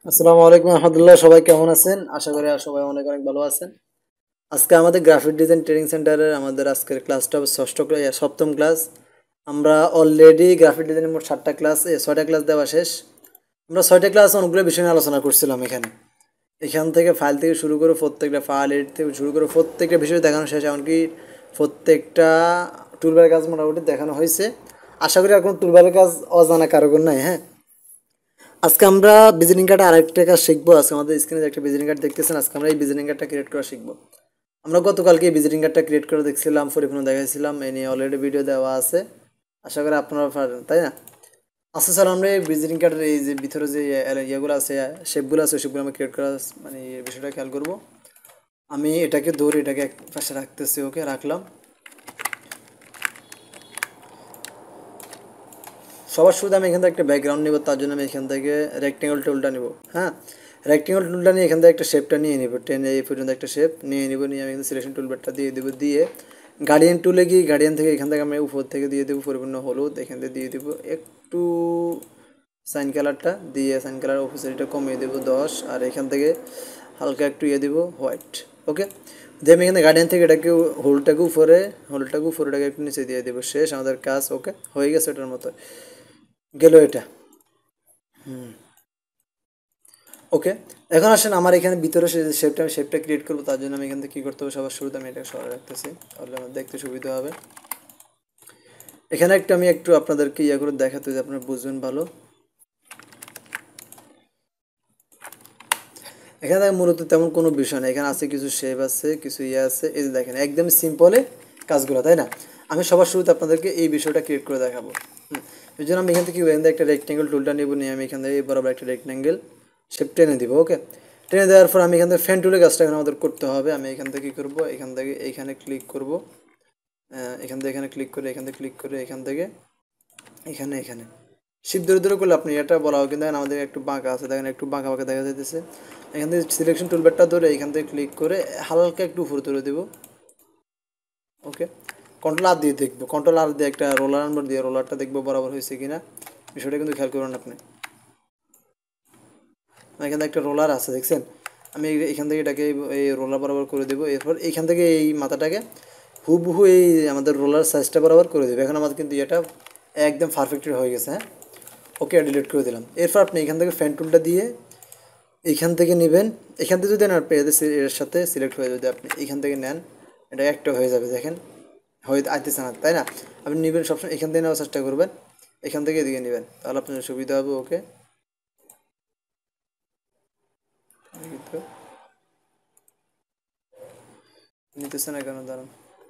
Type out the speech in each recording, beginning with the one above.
আসসালামু আলাইকুম রহমতুল্লাহ। সবাই কেমন আছেন? আশা করি সবাই অনেক অনেক ভালো আছেন। আজকে আমাদের গ্রাফিক ডিজাইন ট্রেনিং সেন্টারের আমাদের আজকের ক্লাসটা হবে সপ্তম ক্লাস। আমরা অলরেডি গ্রাফিক ডিজাইনের মোট 7টা ক্লাস 6টা ক্লাস দেওয়া শেষ। আমরা 6টা ক্লাস অনেকগুলো বিষয় নিয়ে আলোচনা করছিলাম এখানে। এখান থেকে ফাইল থেকে শুরু করে প্রত্যেকটা ফাইল এডিট থেকে শুরু করে প্রত্যেকটা বিষয় দেখানো শেষ, এমনকি প্রত্যেকটা টুলবারের কাজ মোটামুটি দেখানো হয়েছে। আশা করি আর কোনো টুলবারের কাজ অজানা কারোর নাই। হ্যাঁ, আজকে আমরা ভিজিটিং কার্ডে আরেকটা কাজ শিখবো। আজকে আমাদের স্ক্রিনে যে একটা ভিজিটিং কার্ড দেখতেছেন, আজকে আমরা এই ভিজিটিং কার্ডটা ক্রিয়েট করা শিখবো। আমরা গতকালকে এই ভিজিটিং কার্ডটা ক্রিয়েট করে দেখছিলাম, পরিপূর্ণ দেখাইছিলাম, এ নিয়ে অলরেডি ভিডিও দেওয়া আছে। আশা করি আপনারা পারেন, তাই না? আচ্ছা স্যার, আমরা এই ভিজিটিং কার্ডের এই যে ভিতরে যে ইয়েগুলো আছে, শেপগুলো আছে, সেগুলো আমরা ক্রিয়েট করা মানে এই বিষয়টা খেয়াল করবো। আমি এটাকে ধরে এটাকে এক পাশে রাখতেছি। ওকে, রাখলাম। সবার শুরুতে আমি এখান থেকে একটা ব্যাকগ্রাউন্ড নিব, তার জন্য আমি এখান থেকে রেক্টেঙ্গল টুলটা নিব। হ্যাঁ, রেক্টেঙ্গল টুলটা নিয়ে এখান থেকে একটা শেপটা নিয়ে নিব, টেনে এই পর্যন্ত একটা শেপ নিয়ে নিব। নিয়ে আমি এখানে সিলেকশন টুলবারটা দিয়ে দেবো। দিয়ে গার্ডিয়ান টুলে গিয়ে গার্ডিয়ান থেকে এখান থেকে আমি উপর থেকে দিয়ে দেবো পরিপূর্ণ হলুদ। এখান থেকে দিয়ে দেবো একটু সাইন কালারটা, দিয়ে সাইন কালার অপোজিটটা কমিয়ে দেবো 10, আর এখান থেকে হালকা একটু ইয়ে দেবো হোয়াইট। ওকে, দিয়ে আমি এখানে গার্ডিয়ান থেকে এটাকে হোলটাকে উপরে এটাকে একটু নিচে দিয়ে দেবো। শেষ আমাদের কাজ। ওকে, হয়ে গেছে এটার মতো গেল এটা। ওকে, এখন আসেন আমার এখানে ভিতরে শেপটা ক্রিয়েট করবো। তার জন্য আমি এখান থেকে কী করতে হবে, সবার শুরুতে আমি এটা সরাই রাখতেছি, তাহলে আমার দেখতে সুবিধা হবে। এখানে আমি একটু আপনাদেরকে ইয়ে করে দেখাতে, যে আপনারা বুঝবেন ভালো। এখানে মূলত তেমন কোনো বিষয় নেই, এখানে আছে কিছু শেপ আছে, কিছু ইয়ে আছে। এই যে দেখেন, একদম সিম্পলে কাজগুলো, তাই না? আমি সবার শুরুতে আপনাদেরকে এই বিষয়টা ক্রিয়েট করে দেখাবো। এই জন্য আমি এখান থেকে একটা রেক্টেঙ্গেল টুলটা নেবো, নিয়ে আমি এখান থেকে বরাবর একটা রেক্টেঙ্গেল শেপ টেনে দিব। ওকে, টেনে দেওয়ার পর আমি এখান থেকে ফ্যান টুলের কাজটা এখানে আমাদের করতে হবে। আমি এখান থেকে কী করবো, এখান থেকে এইখানে ক্লিক করব, এখান থেকে এখানে ক্লিক করে, এখান থেকে ক্লিক করে, এখান থেকে এখানে এখানে শিপ ধরে ধরে করলে আপনি এটা বলা হয়, কিন্তু দেখেন আমাদের একটু বাঁকা আছে, দেখেন একটু বাঁকা বাঁকা দেখা যাইতেছে। এখান থেকে সিলেকশন টুলবারটা ধরে এখান থেকে ক্লিক করে হালকা একটু উপরে তুলে দেবো। ওকে, কন্ট্রোল আর দিয়ে দেখবো, কন্ট্রোল আর দিয়ে একটা রোলার নাম্বার দিয়ে রোলারটা দেখবো বরাবর হয়েছে কিনা। বিষয়টা কিন্তু খেয়াল করুন আপনি। এখানে একটা রোলার আছে, দেখছেন? আমি এখান থেকে এটাকে এই রোলার বরাবর করে দেবো। এরপর এইখান থেকে এই মাথাটাকে হুবহু এই আমাদের রোলার সাইজটা বরাবর করে দেবো। এখন আমাদের কিন্তু এটা একদম পারফেক্টলি হয়ে গেছে। হ্যাঁ, ওকে, ডিলিট করে দিলাম। এরপর আপনি এখান থেকে ফ্যান টুলটা দিয়ে এইখান থেকে নেবেন। এখান থেকে যদি নেন এর সাথে সিলেক্ট হয়ে, যদি আপনি এখান থেকে নেন, এটা একটা হয়ে যাবে। দেখেন হয়ে আইতেছে না, তাই না? আপনি নেবেন সবসময় এখান থেকে নেওয়ার চেষ্টা করবেন, এখান থেকে এদিকে নেবেন, তাহলে আপনার সুবিধা হবে। ওকে, নিতেছে না কেন, দাঁড়ান।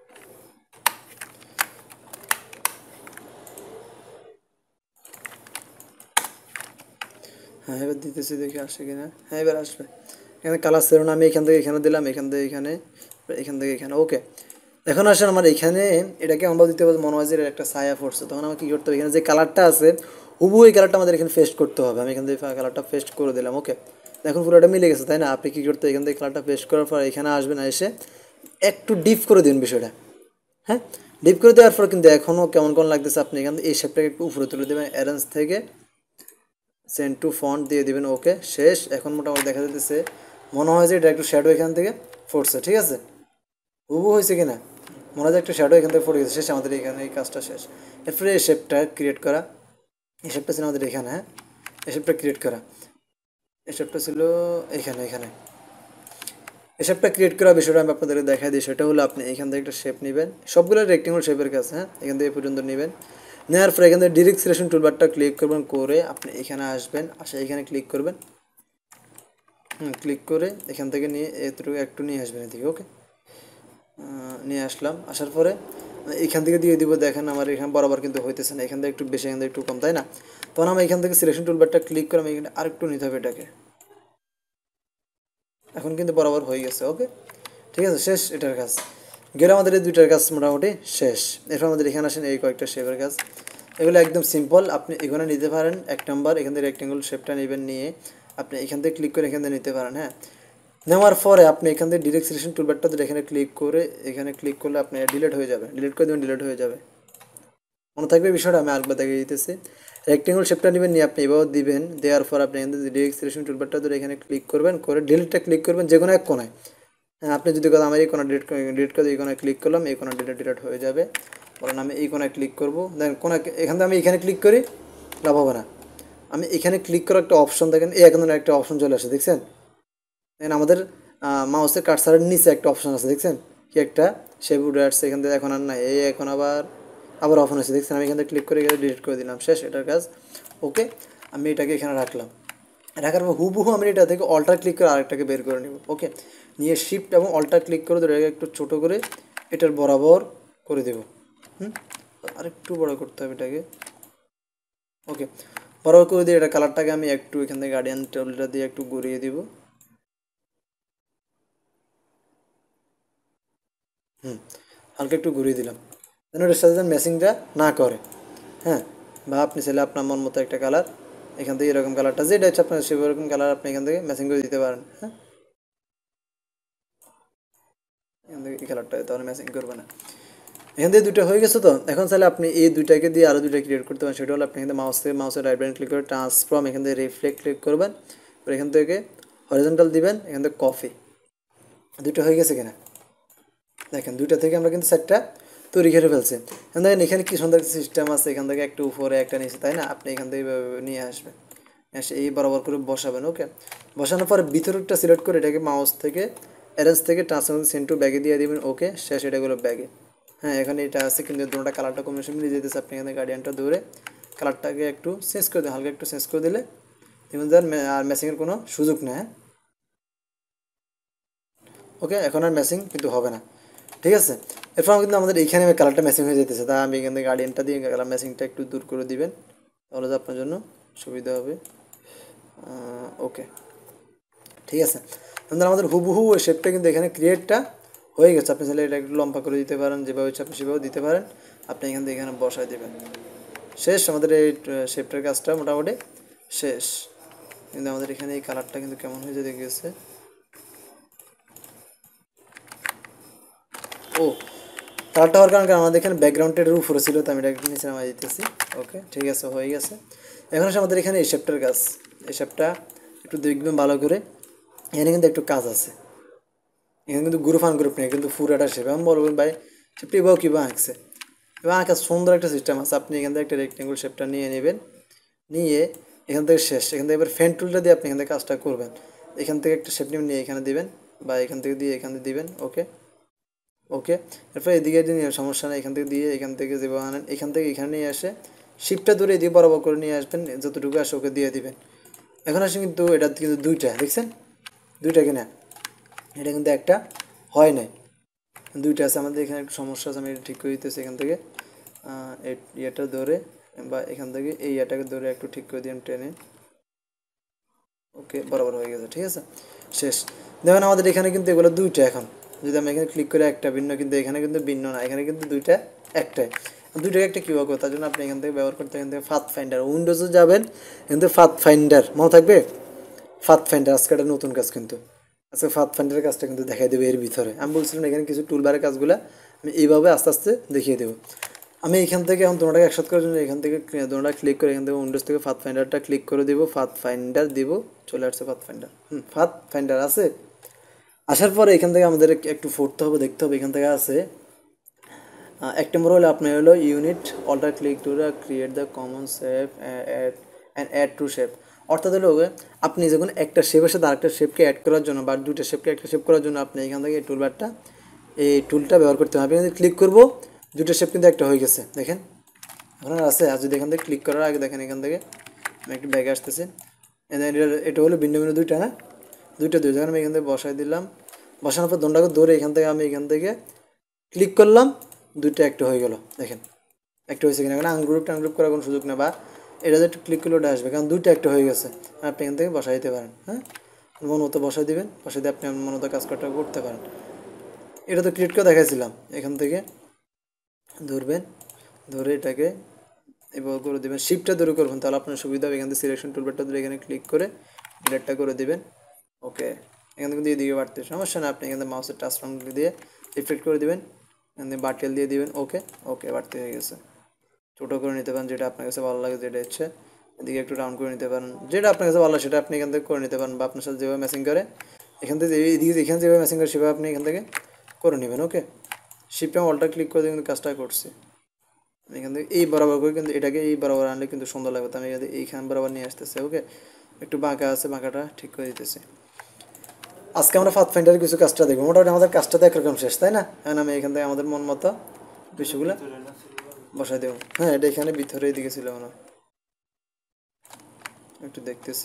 হ্যাঁ, এবার দিতেছি, দেখি আসে কিনা। হ্যাঁ, এবার আসবে। এখানে কালার ছিল না, আমি এখান থেকে এখানে দিলাম, এখান থেকে এখানে, এখান থেকে এখানে। ওকে, এখন আসেন আমার এখানে এটাকে আমরা দিতে পারি, মনে হয় যে একটা ছায়া পড়ছে, তখন আমার কী করতে হবে, এখানে যে কালারটা আছে হুবহু এই কালারটা আমাদের এখানে পেস্ট করতে হবে। আমি এখান থেকে কালারটা পেস্ট করে দিলাম। ওকে, এখন পুরোটা মিলে গেছে, তাই না? আপনি কী করতে, এখান থেকে কালারটা পেস্ট করার পর এখানে আসবেন, এসে একটু ডিপ করে দিন বিষয়টা। হ্যাঁ, ডিপ করে দেওয়ার পর কিন্তু এখনও কেমন কেমন লাগতেছে, আপনি এখান থেকে এই শেপটাকে একটু উপরে তুলে দেবেন, অ্যারেঞ্জ থেকে সেন্ড টু ফন্ট দিয়ে দিবেন। ওকে, শেষ। এখন মোটামুটি দেখা যাচ্ছে, মনে হয় যে এটা একটু শ্যাডো এখান থেকে পড়ছে। ঠিক আছে, হুবহু হয়েছে কিনা, মনে হয় যে একটা শ্যাডো এখান থেকে পড়ে গেছে। শেষ আমাদের এখানে এই কাজটা শেষ। এরপরে এই শেপটা ক্রিয়েট করা, এই শেপটা ছিল আমাদের এখানে। হ্যাঁ, এই শেপটা ক্রিয়েট করা, এই শেপটা ছিল এখানে এখানে। এই শেপটা ক্রিয়েট করা বিষয়টা আমি আপনাদেরকে দেখাই দিই। সেটা হলো আপনি এখান থেকে একটা শেপ নেবেন, সবগুলো রেক্টেঙ্গল শেপের কাছে। হ্যাঁ, এখান থেকে এই পর্যন্ত নেবেন, নেওয়ার পরে এখান থেকে ডিরেক্ট সিলেকশন টুলবারটা ক্লিক করবেন, করে আপনি এখানে আসবেন, আসে এখানে ক্লিক করবেন। ক্লিক করে এখান থেকে নিয়ে এতটুকু একটু নিয়ে আসবেন এদিকে। ওকে, নিয়ে আসলাম। আসার পরে এখান থেকে দিয়ে দিব। দেখেন আমার এখানে বরাবর কিন্তু হইতেছে না, এখান থেকে একটু বেশি, এখান থেকে একটু কম, তাই না? তখন আমি এখান থেকে সিলেকশন টুলবারটা ক্লিক করে আমি এখানে আরেকটু নিতে হবে এটাকে। এখন কিন্তু বরাবর হয়ে গেছে। ওকে, ঠিক আছে, শেষ এটার কাজ। গেলে আমাদের এই দুইটার কাজ মোটামুটি শেষ। এরপর আমাদের এখানে আসেন এই কয়েকটা শেপের কাজ, এগুলো একদম সিম্পল। আপনি এখানে নিতে পারেন 1 নম্বর, এখান থেকে রেক্টেঙ্গল শেপটা নেবেন, নিয়ে আপনি এখান থেকে ক্লিক করে এখান থেকে নিতে পারেন। হ্যাঁ, নেওয়ার পরে আপনি এখান থেকে ডিরেক্ট সিলেকশন টুলবারটা ধরে এখানে ক্লিক করে, এখানে ক্লিক করলে আপনি ডিলিট হয়ে যাবে, ডিলিট করে দেবেন, ডিলিট হয়ে যাবে। মনে থাকবে বিষয়টা, আমি আরেকবার দেখে দিতেছি। রেক্টেঙ্গল শেপটা নেবেন, নিয়ে আপনি এভাবে দিবেন, দেওয়ার পর আপনি এখান থেকে ডিরেক্ট সিলেকশন টুলবারটা ধরে এখানে ক্লিক করবেন, করে ডিলিটটা ক্লিক করবেন যে কোনো এক কোনায়। হ্যাঁ, আপনি যদি কথা আমার এই কোনো ডিলিট করে এই কোনায় ক্লিক করলাম, এই কোনো ডিলিট হয়ে যাবে। বলেন আমি এই কোনায় ক্লিক করবো, দেখেন কোনা এখান থেকে আমি এখানে ক্লিক করি, লাভ হবে না। আমি এখানে ক্লিক করার একটা অপশন দেখেন, এই এখন একটা অপশন চলে আসে, দেখছেন? দেখেন আমাদের মাউসের কার্সারের নিচে একটা অপশন আছে, দেখছেন কি একটা শেপ উঠে আসছে এখান থেকে, এখন আর নাই, এই এখন আবার অফ হয়েছে, দেখছেন? আমি এখান থেকে ক্লিক করে এখানে ডিলিট করে দিলাম, শেষ এটার কাজ। ওকে, আমি এটাকে এখানে রাখলাম, রাখার পর হুবহু আমি এটা থেকে অল্টার ক্লিক করে আরেকটাকে বের করে নেব। ওকে, নিয়ে শিফট এবং অল্টার ক্লিক করে ধরে একটু ছোটো করে এটার বরাবর করে দেব। আরেকটু বড় করতে হবে এটাকে। ওকে, বরাবর করে দিয়ে এটা কালারটাকে আমি একটু এখান থেকে গার্ডিয়ান টেবিলটা দিয়ে একটু ঘুরিয়ে দিব। হালকা একটু ঘুরিয়ে দিলাম, যেন এটার সাথে যেন ম্যাচিংটা না করে। হ্যাঁ, বা আপনি চাইলে আপনার মন মতো একটা কালার এখান থেকে এরকম কালারটা যেটা হচ্ছে আপনার সেরকম কালার আপনি এখান থেকে ম্যাচিং করে দিতে পারেন। হ্যাঁ, এখান থেকে এই কালারটা তাহলে ম্যাচিং করবে না। এখান থেকে দুটো হয়ে গেছে, তো এখন চাইলে আপনি এই দুইটাকে দিয়ে আরও দুইটা ক্রিয়েট করতে পারেন। সেটা হলো আপনি এখান থেকে মাউসের রাইট বাটন ক্লিক করে ট্রান্সফর্ম, এখান থেকে রিফ্লেক্ট ক্লিক করবেন, এখান থেকে হরিজন্টাল দিবেন, এখান থেকে কফি। দুটো হয়ে গেছে কিনা দেখেন, দুইটা থেকে আমরা কিন্তু সেটটা তৈরি করে ফেলছি। দেখেন এখানে কি সুন্দর সিস্টেম আছে, এখান থেকে একটা উপরে একটা নিচে, তাই না? আপনি এখান থেকে নিয়ে আসবেন, এসে এই বরাবর করে বসাবেন। ওকে, বসানোর পরে ভিতরটা সিলেক্ট করে এটাকে মাউস থেকে অ্যারেঞ্জ থেকে ট্রান্সফর্ম সেন্ড টু ব্যাগে দিয়ে দিবেন। ওকে, শেষ, এটাগুলো ব্যাগে। হ্যাঁ, এখানে এটা আছে কিন্তু দুটোটা কালারটা কম্বিনেশন মিলিয়ে যেতেছে। আপনি এখানে গার্ডিয়ানটা ধরে কালারটাকে একটু চেঞ্জ করে দিন, হালকা একটু চেঞ্জ করে দিলে দেখুন আর ম্যাচিংয়ের কোনো সুযোগ নেই। হ্যাঁ, ওকে, এখন আর ম্যাচিং কিন্তু হবে না, ঠিক আছে? এরপর কিন্তু আমাদের এইখানে কালারটা ম্যাচিং হয়ে যেতেছে, তাই আমি এখান থেকে গার্ডিয়ানটা দিয়ে কালার ম্যাচিংটা একটু দূর করে দিবেন, তাহলে তো আপনার জন্য সুবিধা হবে। ওকে, ঠিক আছে। আমাদের আমাদের হুবহু ওই শেপটা কিন্তু এখানে ক্রিয়েটটা হয়ে গেছে। আপনি চাইলে এটা একটু লম্বা করে দিতে পারেন, যেভাবে ইচ্ছা আপনি সেভাবে দিতে পারেন। আপনি এখান থেকে এখানে বসায় দেবেন, শেষ। আমাদের এই শেপটার কাজটা মোটামুটি শেষ। কিন্তু আমাদের এখানে এই কালারটা কিন্তু কেমন হয়ে যেতে গেছে। ও, কালারটা হওয়ার কারণ আমাদের এখানে ব্যাকগ্রাউন্ডের উপরে ছিল, তো আমি এটা একটু নিচে নামাই দিতেছি। ওকে, ঠিক আছে, হয়ে গেছে। এখন আসে আমাদের এখানে এই শেপটার কাজ। এই শেপটা একটু দেখবেন ভালো করে, এখানে কিন্তু একটু কাজ আছে। এখানে কিন্তু গ্রুপ আন গ্রুপ নেই, কিন্তু পুরাটা শেপ। আমি বলবেন ভাই শেপটা এবার কীভাবে আঁকছে, এবার আঁকার সুন্দর একটা সিস্টেম আছে। আপনি এখান থেকে একটা রেক্টেঙ্গুল শেপটা নিয়ে নেবেন, নিয়ে এখান থেকে শেষ, এখান থেকে এবার ফ্যান টুলটা দিয়ে আপনি এখান থেকে কাজটা করবেন। এখান থেকে একটা শেপ নিয়ে এখানে দিবেন, বা এখান থেকে দিয়ে এখানে দিবেন। ওকে, ওকে, এরপর এদিকে দিয়ে সমস্যা নেই, এখান থেকে দিয়ে এখান থেকে যেভাবে আনেন এখান থেকে এখানে নিয়ে আসে শিপটা ধরে এদিকে বরাবর করে নিয়ে আসবেন, যতটুকু আসে ওকে দিয়ে দিবেন। এখন আসে কিন্তু এটা কিন্তু দুইটা, দেখছেন? দুইটা কিনা, এটা কিন্তু একটা হয় নাই, দুইটা আছে। আমাদের এখানে একটু সমস্যা আছে, আমি এটা ঠিক করে দিতেছি। এখান থেকে ইয়েটা ধরে, বা এখান থেকে এই ইয়েটাকে ধরে একটু ঠিক করে দিন টেনে। ওকে, বরাবর হয়ে গেছে, ঠিক আছে, শেষ। দেখেন আমাদের এখানে কিন্তু এগুলো দুইটা। এখন যদি আমি এখানে ক্লিক করে একটা ভিন্ন, কিন্তু এখানে কিন্তু ভিন্ন না, এখানে কিন্তু দুইটা একটাই। দুইটাকে একটা কীভাবে করবো, তার জন্য আপনি এখান থেকে ব্যবহার করতে, এখান থেকে ফাথ ফাইন্ডার, উইন্ডোজে যাবেন, এখান থেকে ফাথ ফাইন্ডার মনে থাকবে, ফাথ ফাইন্ডার। আজকে একটা নতুন কাজ কিন্তু, আজকে ফাথ ফাইন্ডারের কাজটা কিন্তু দেখাই দেবে এর ভিতরে। আমি বলছিলাম এখানে কিছু টুলবারের কাজগুলো আমি এইভাবে আস্তে আস্তে দেখিয়ে দেবো। আমি এখান থেকে এখন দুটোটাকে একসাথে করার জন্য এখান থেকে দুটোটা ক্লিক করে এখান থেকে উইন্ডোজ থেকে ফাথ ফাইন্ডারটা ক্লিক করে দিব, ফাথ ফাইন্ডার দিব, চলে আসছে ফাথ ফাইন্ডার। ফাথ ফাইন্ডার আছে, আসার পরে এখান থেকে আমাদের একটু পড়তে হবে, দেখতে হবে। এখান থেকে আছে এক নম্বর হলো আপনার হলো unit alter click to create the common shape and add to shape. অর্থাৎ হলো আপনি যখন একটা শেপের সাথে আরেকটা শেপকে অ্যাড করার জন্য, বা দুইটা শেপকে একটা শেপ করার জন্য আপনি এখান থেকে এই টুলটা ব্যবহার করতে হবে। আপনি এখান থেকে ক্লিক করবো, দুটো শেপ কিন্তু একটা হয়ে গেছে, দেখেন এখন আর আছে। আর যদি এখান থেকে ক্লিক করার আগে দেখেন এখান থেকে আমি একটু ব্যাগে আসতেছি, এটা হলো ভিন্ন ভিন্ন দুইটা, না দুইটা যখন আমি এখান থেকে বসাই দিলাম, বসানোর পর দণ্ডাকে ধরে এখান থেকে আমি এখান থেকে ক্লিক করলাম, দুইটা একটা হয়ে গেল, দেখেন একটা হয়েছে কিনা। এখানে আনগ্রুপ করার কোনো সুযোগ নেই, বা এটা যে একটু ক্লিক করলে ওটা আসবে, কারণ দুইটা একটা হয়ে গেছে। আপনি এখান থেকে বসাই দিতে পারেন। হ্যাঁ, মন মতো বসাই দিবেন, বসাই দিয়ে আপনি মন মতো কাজ করতে পারেন। এটা তো ক্রিয়েট করে দেখাইছিলাম, এখান থেকে ধরবেন, ধরে এটাকে এবার করে দেবেন, শিপটা ধরে করবেন, তাহলে আপনার সুবিধা হবে। এখান থেকে সিলেকশন টুলবারটা ধরে এখানে ক্লিক করে ডিলেটটা করে দেবেন। ওকে, এখান থেকে দিয়ে দিকে বাড়তে সমস্যা না, আপনি এখান থেকে মাউসের টাচফর্ম দিয়ে রিফ্লেক্ট করে দেবেন, এখান থেকে বাটেল দিয়ে দিবেন। ওকে, ওকে, বাড়তে হয়ে গেছে। ছোটো করে নিতে পারেন, যেটা আপনার কাছে ভালো লাগে, যেটা ইচ্ছে। এদিকে একটু রাউন্ড করে নিতে পারেন, যেটা আপনার কাছে ভালো লাগে সেটা আপনি এখান থেকে করে নিতে পারেন, বা আপনার সাথে যেভাবে ম্যাচিং করে এখান থেকে এদিকে এখানে যেভাবে ম্যাচিং করে সেভাবে আপনি এখান থেকে করে নেবেন। ওকে, শিপটা অল্টার ক্লিক করে কিন্তু কাজটা করছি। এখান থেকে এই বরাবর করে কিন্তু এটাকে এই বরাবর আনলে কিন্তু সুন্দর লাগবে, তো আমি এইখান বরাবর নিয়ে আসতেছি। ওকে, একটু বাঁকা আছে, বাঁকাটা ঠিক করে দিতেছি। আজকে আমরা পাথফাইন্ডারের কিছু কাজটা দেখবো, মোটামুটি আমাদের কাজটা তো একরকম শেষ, তাই না? এখন আমি এখান থেকে আমাদের মন মতো বিষয়গুলো বসাই দেবো। হ্যাঁ, এটা এখানে ভিতরে এদিকে ছিল না, একটু দেখতেছি।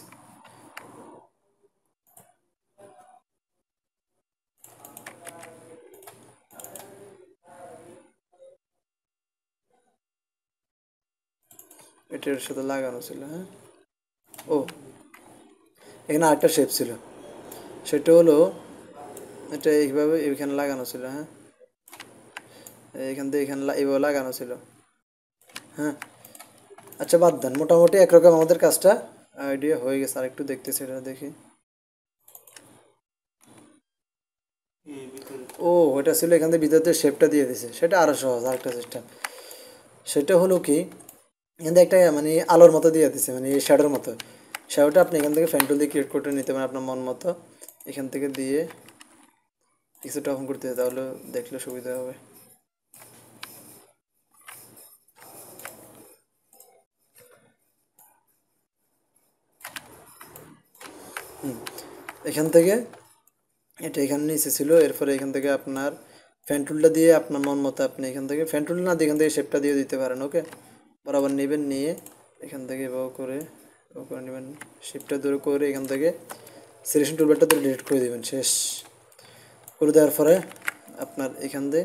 এটার সাথে লাগানো ছিল। হ্যাঁ, ও এখানে আরেকটা শেপ ছিল, সেটা হলো এটা এইভাবে এইখানে লাগানো ছিল। হ্যাঁ, এইখান থেকে এখানে এইভাবে লাগানো ছিল। হ্যাঁ, আচ্ছা বাদ দেন, মোটামুটি একরকম আমাদের কাজটা আইডিয়া হয়ে গেছে। আর একটু দেখতেছি, এটা দেখি। ও, ওটা ছিল এখান থেকে ভিতরে শেপটা দিয়ে দিছে, সেটা আরও সহজ আরেকটা সিস্টেম। সেটা হলো কি, এখান থেকে একটা মানে আলোর মতো দিয়ে দিছে, মানে এই শ্যাডোর মতো। শ্যাডোটা আপনি এখান থেকে ফ্যান্টুল দিয়ে ক্রিয়েট করে নিতে পারেন আপনার মন মতো, এখান থেকে দিয়ে কিছুটা অন করতে, তাহলে দেখলে সুবিধা হবে। এখান থেকে এটা এখানে নিচে ছিল, এরপরে এখান থেকে আপনার ফ্যান্টুলটা দিয়ে আপনার মন মতো আপনি এখান থেকে ফ্যান্টুল না দিয়ে এখান থেকে শেপটা দিয়ে দিতে পারেন। ওকে, বরাবর নেবেন, নিয়ে এখান থেকে এভাবে করে নেবেন, শেপটা দূরে করে এখান থেকে সিলেকশন টুলবারটা তো ডিলিট করে দেবেন। শেষ করে দেওয়ার পরে আপনার এখান দিয়ে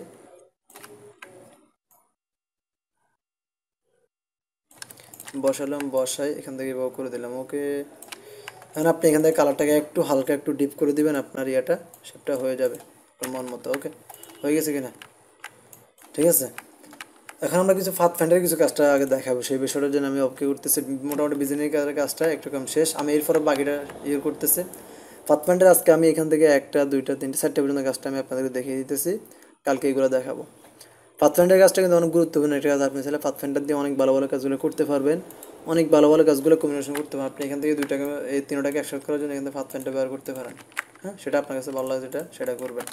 বসালাম, বসাই এখান থেকে এভাবে করে দিলাম। ওকে, এখন আপনি এখান থেকে কালারটাকে একটু হালকা একটু ডিপ করে দিবেন, আপনার ইয়াটা শেপটা হয়ে যাবে আপনার মন মতো। ওকে, হয়ে গেছে কিনা? ঠিক আছে, এখন আমরা কিছু পাথফাইন্ডারের কিছু কাজটা আগে দেখাবো, সেই বিষয়টার জন্য আমি অপেক্ষা করতেছি। মোটামুটি বিজনেস কাজটা একটু কম শেষ, আমি এরপরে বাকিটা ইয়ে করতেছি। পাথফাইন্ডার আজকে আমি এখান থেকে একটা দুইটা তিনটা চারটা পর্যন্ত কাজটা আমি আপনাদেরকে দেখিয়ে দিতেছি, কালকে এগুলো দেখাবো। পাথফাইন্ডার কাজটা কিন্তু অনেক গুরুত্বপূর্ণ একটা কাজ, আপনি চাইলে পাথফাইন্ডার দিয়ে অনেক ভালো ভালো কাজগুলো করতে পারবেন, অনেক ভালো ভালো কাজগুলো কম্বিনেশন করতে পারেন। আপনি এখান থেকে দুইটাকে এই তিনটাকে একসাথে করার জন্য এখান থেকে পাথফাইন্ডার ব্যবহার করতে পারেন। হ্যাঁ, সেটা আপনার কাছে ভালো লাগে যেটা সেটা করবেন।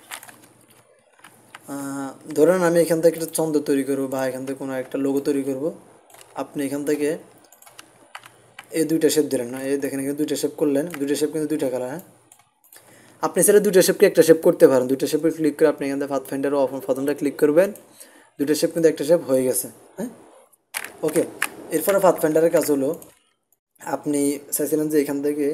ধরেন আমি এখান থেকে একটা ছন্দ তৈরি করবো, বা এখান থেকে কোনো একটা লোগো তৈরি করব। আপনি এখান থেকে এই দুইটা শেপ দিলেন না, এই দেখেন এখানে দুইটা শেপ করলেন, দুইটা শেপ কিন্তু দুইটা কালার। হ্যাঁ, আপনি সেটা দুইটা শেপকে একটা শেপ করতে পারেন, দুইটা শেপে ক্লিক করে আপনি এখান থেকে পাথফাইন্ডার প্রথমটা ক্লিক করবেন, দুইটা শেপ কিন্তু একটা শেপ হয়ে গেছে। হ্যাঁ, ওকে, এরপরে পাথফাইন্ডারের কাজ হলো, আপনি চাইছিলেন যে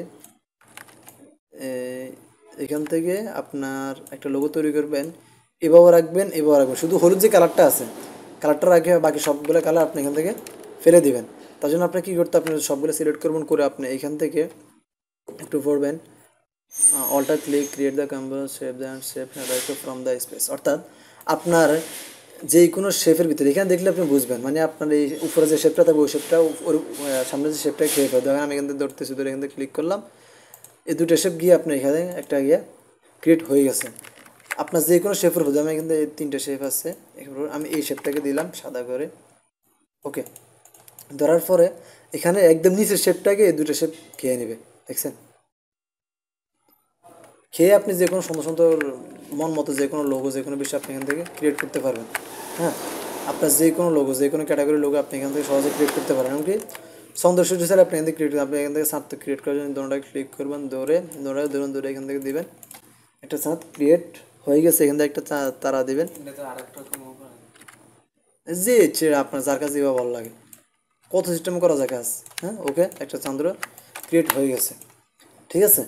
এখান থেকে আপনার একটা লোগো তৈরি করবেন, এভাবে রাখবেন, এভাবে রাখবেন, শুধু হলুদ যে কালারটা আছে কালারটা রাখে বাকি সবগুলো কালার আপনি এখান থেকে ফেলে দিবেন। তার জন্য আপনি কী করতে, আপনি সবগুলো সিলেক্ট করবেন, করে আপনি এখান থেকে একটু পড়বেন alter click create the canvas shape and shape right from the space, অর্থাৎ আপনার যে কোনো শেপের ভিতরে এখানে দেখলে আপনি বুঝবেন, মানে আপনার এই উপরে যে শেপটা থাকবে ওই শেপটা ওর সামনে যে শেপটা খেয়ে ফেলতে হবে। আমি এখান থেকে ধরতেছি, ধরে এখান থেকে ক্লিক করলাম, এই দুটো শেপ গিয়ে আপনার এখানে একটা গিয়ে ক্রিয়েট হয়ে গেছে। আপনার যে কোনো শেপের হতে, আমি এখান থেকে তিনটে শেপ আছে, আমি এই শেপটাকে দিলাম সাদা করে। ওকে, ধরার পরে এখানে একদম নিচের শেপটাকে এই দুটো শেপ খেয়ে নেবে, দেখছেন? খেয়ে আপনি যে কোনো সুন্দর সুন্দর মন মতো যে কোনো লোগো, যে কোনো বিষয় আপনি এখান থেকে ক্রিয়েট করতে পারবেন। হ্যাঁ, আপনার যে কোনো লোগো, যে কোনো ক্যাটাগরির লোগো আপনি এখান থেকে সহজে ক্রিয়েট করতে পারেন। এমনকি সৌন্দর্য হিসাবে আপনি এখান থেকে ক্রিয়েট, আপনি এখান থেকে ছাদ ক্রিয়েট করার জন্য দোনোটা ক্লিক করবেন, ধরে এখান থেকে দিবেন, একটা ছাদ ক্রিয়েট হয়ে গেছে। এখান থেকে একটা তারা দিবেন, যে ইচ্ছে আপনার যার কাছে যেভাবে ভালো লাগে, কত সিস্টেম করা যায় কাজ। হ্যাঁ, ওকে, একটা চান্দ্র ক্রিয়েট হয়ে গেছে। ঠিক আছে,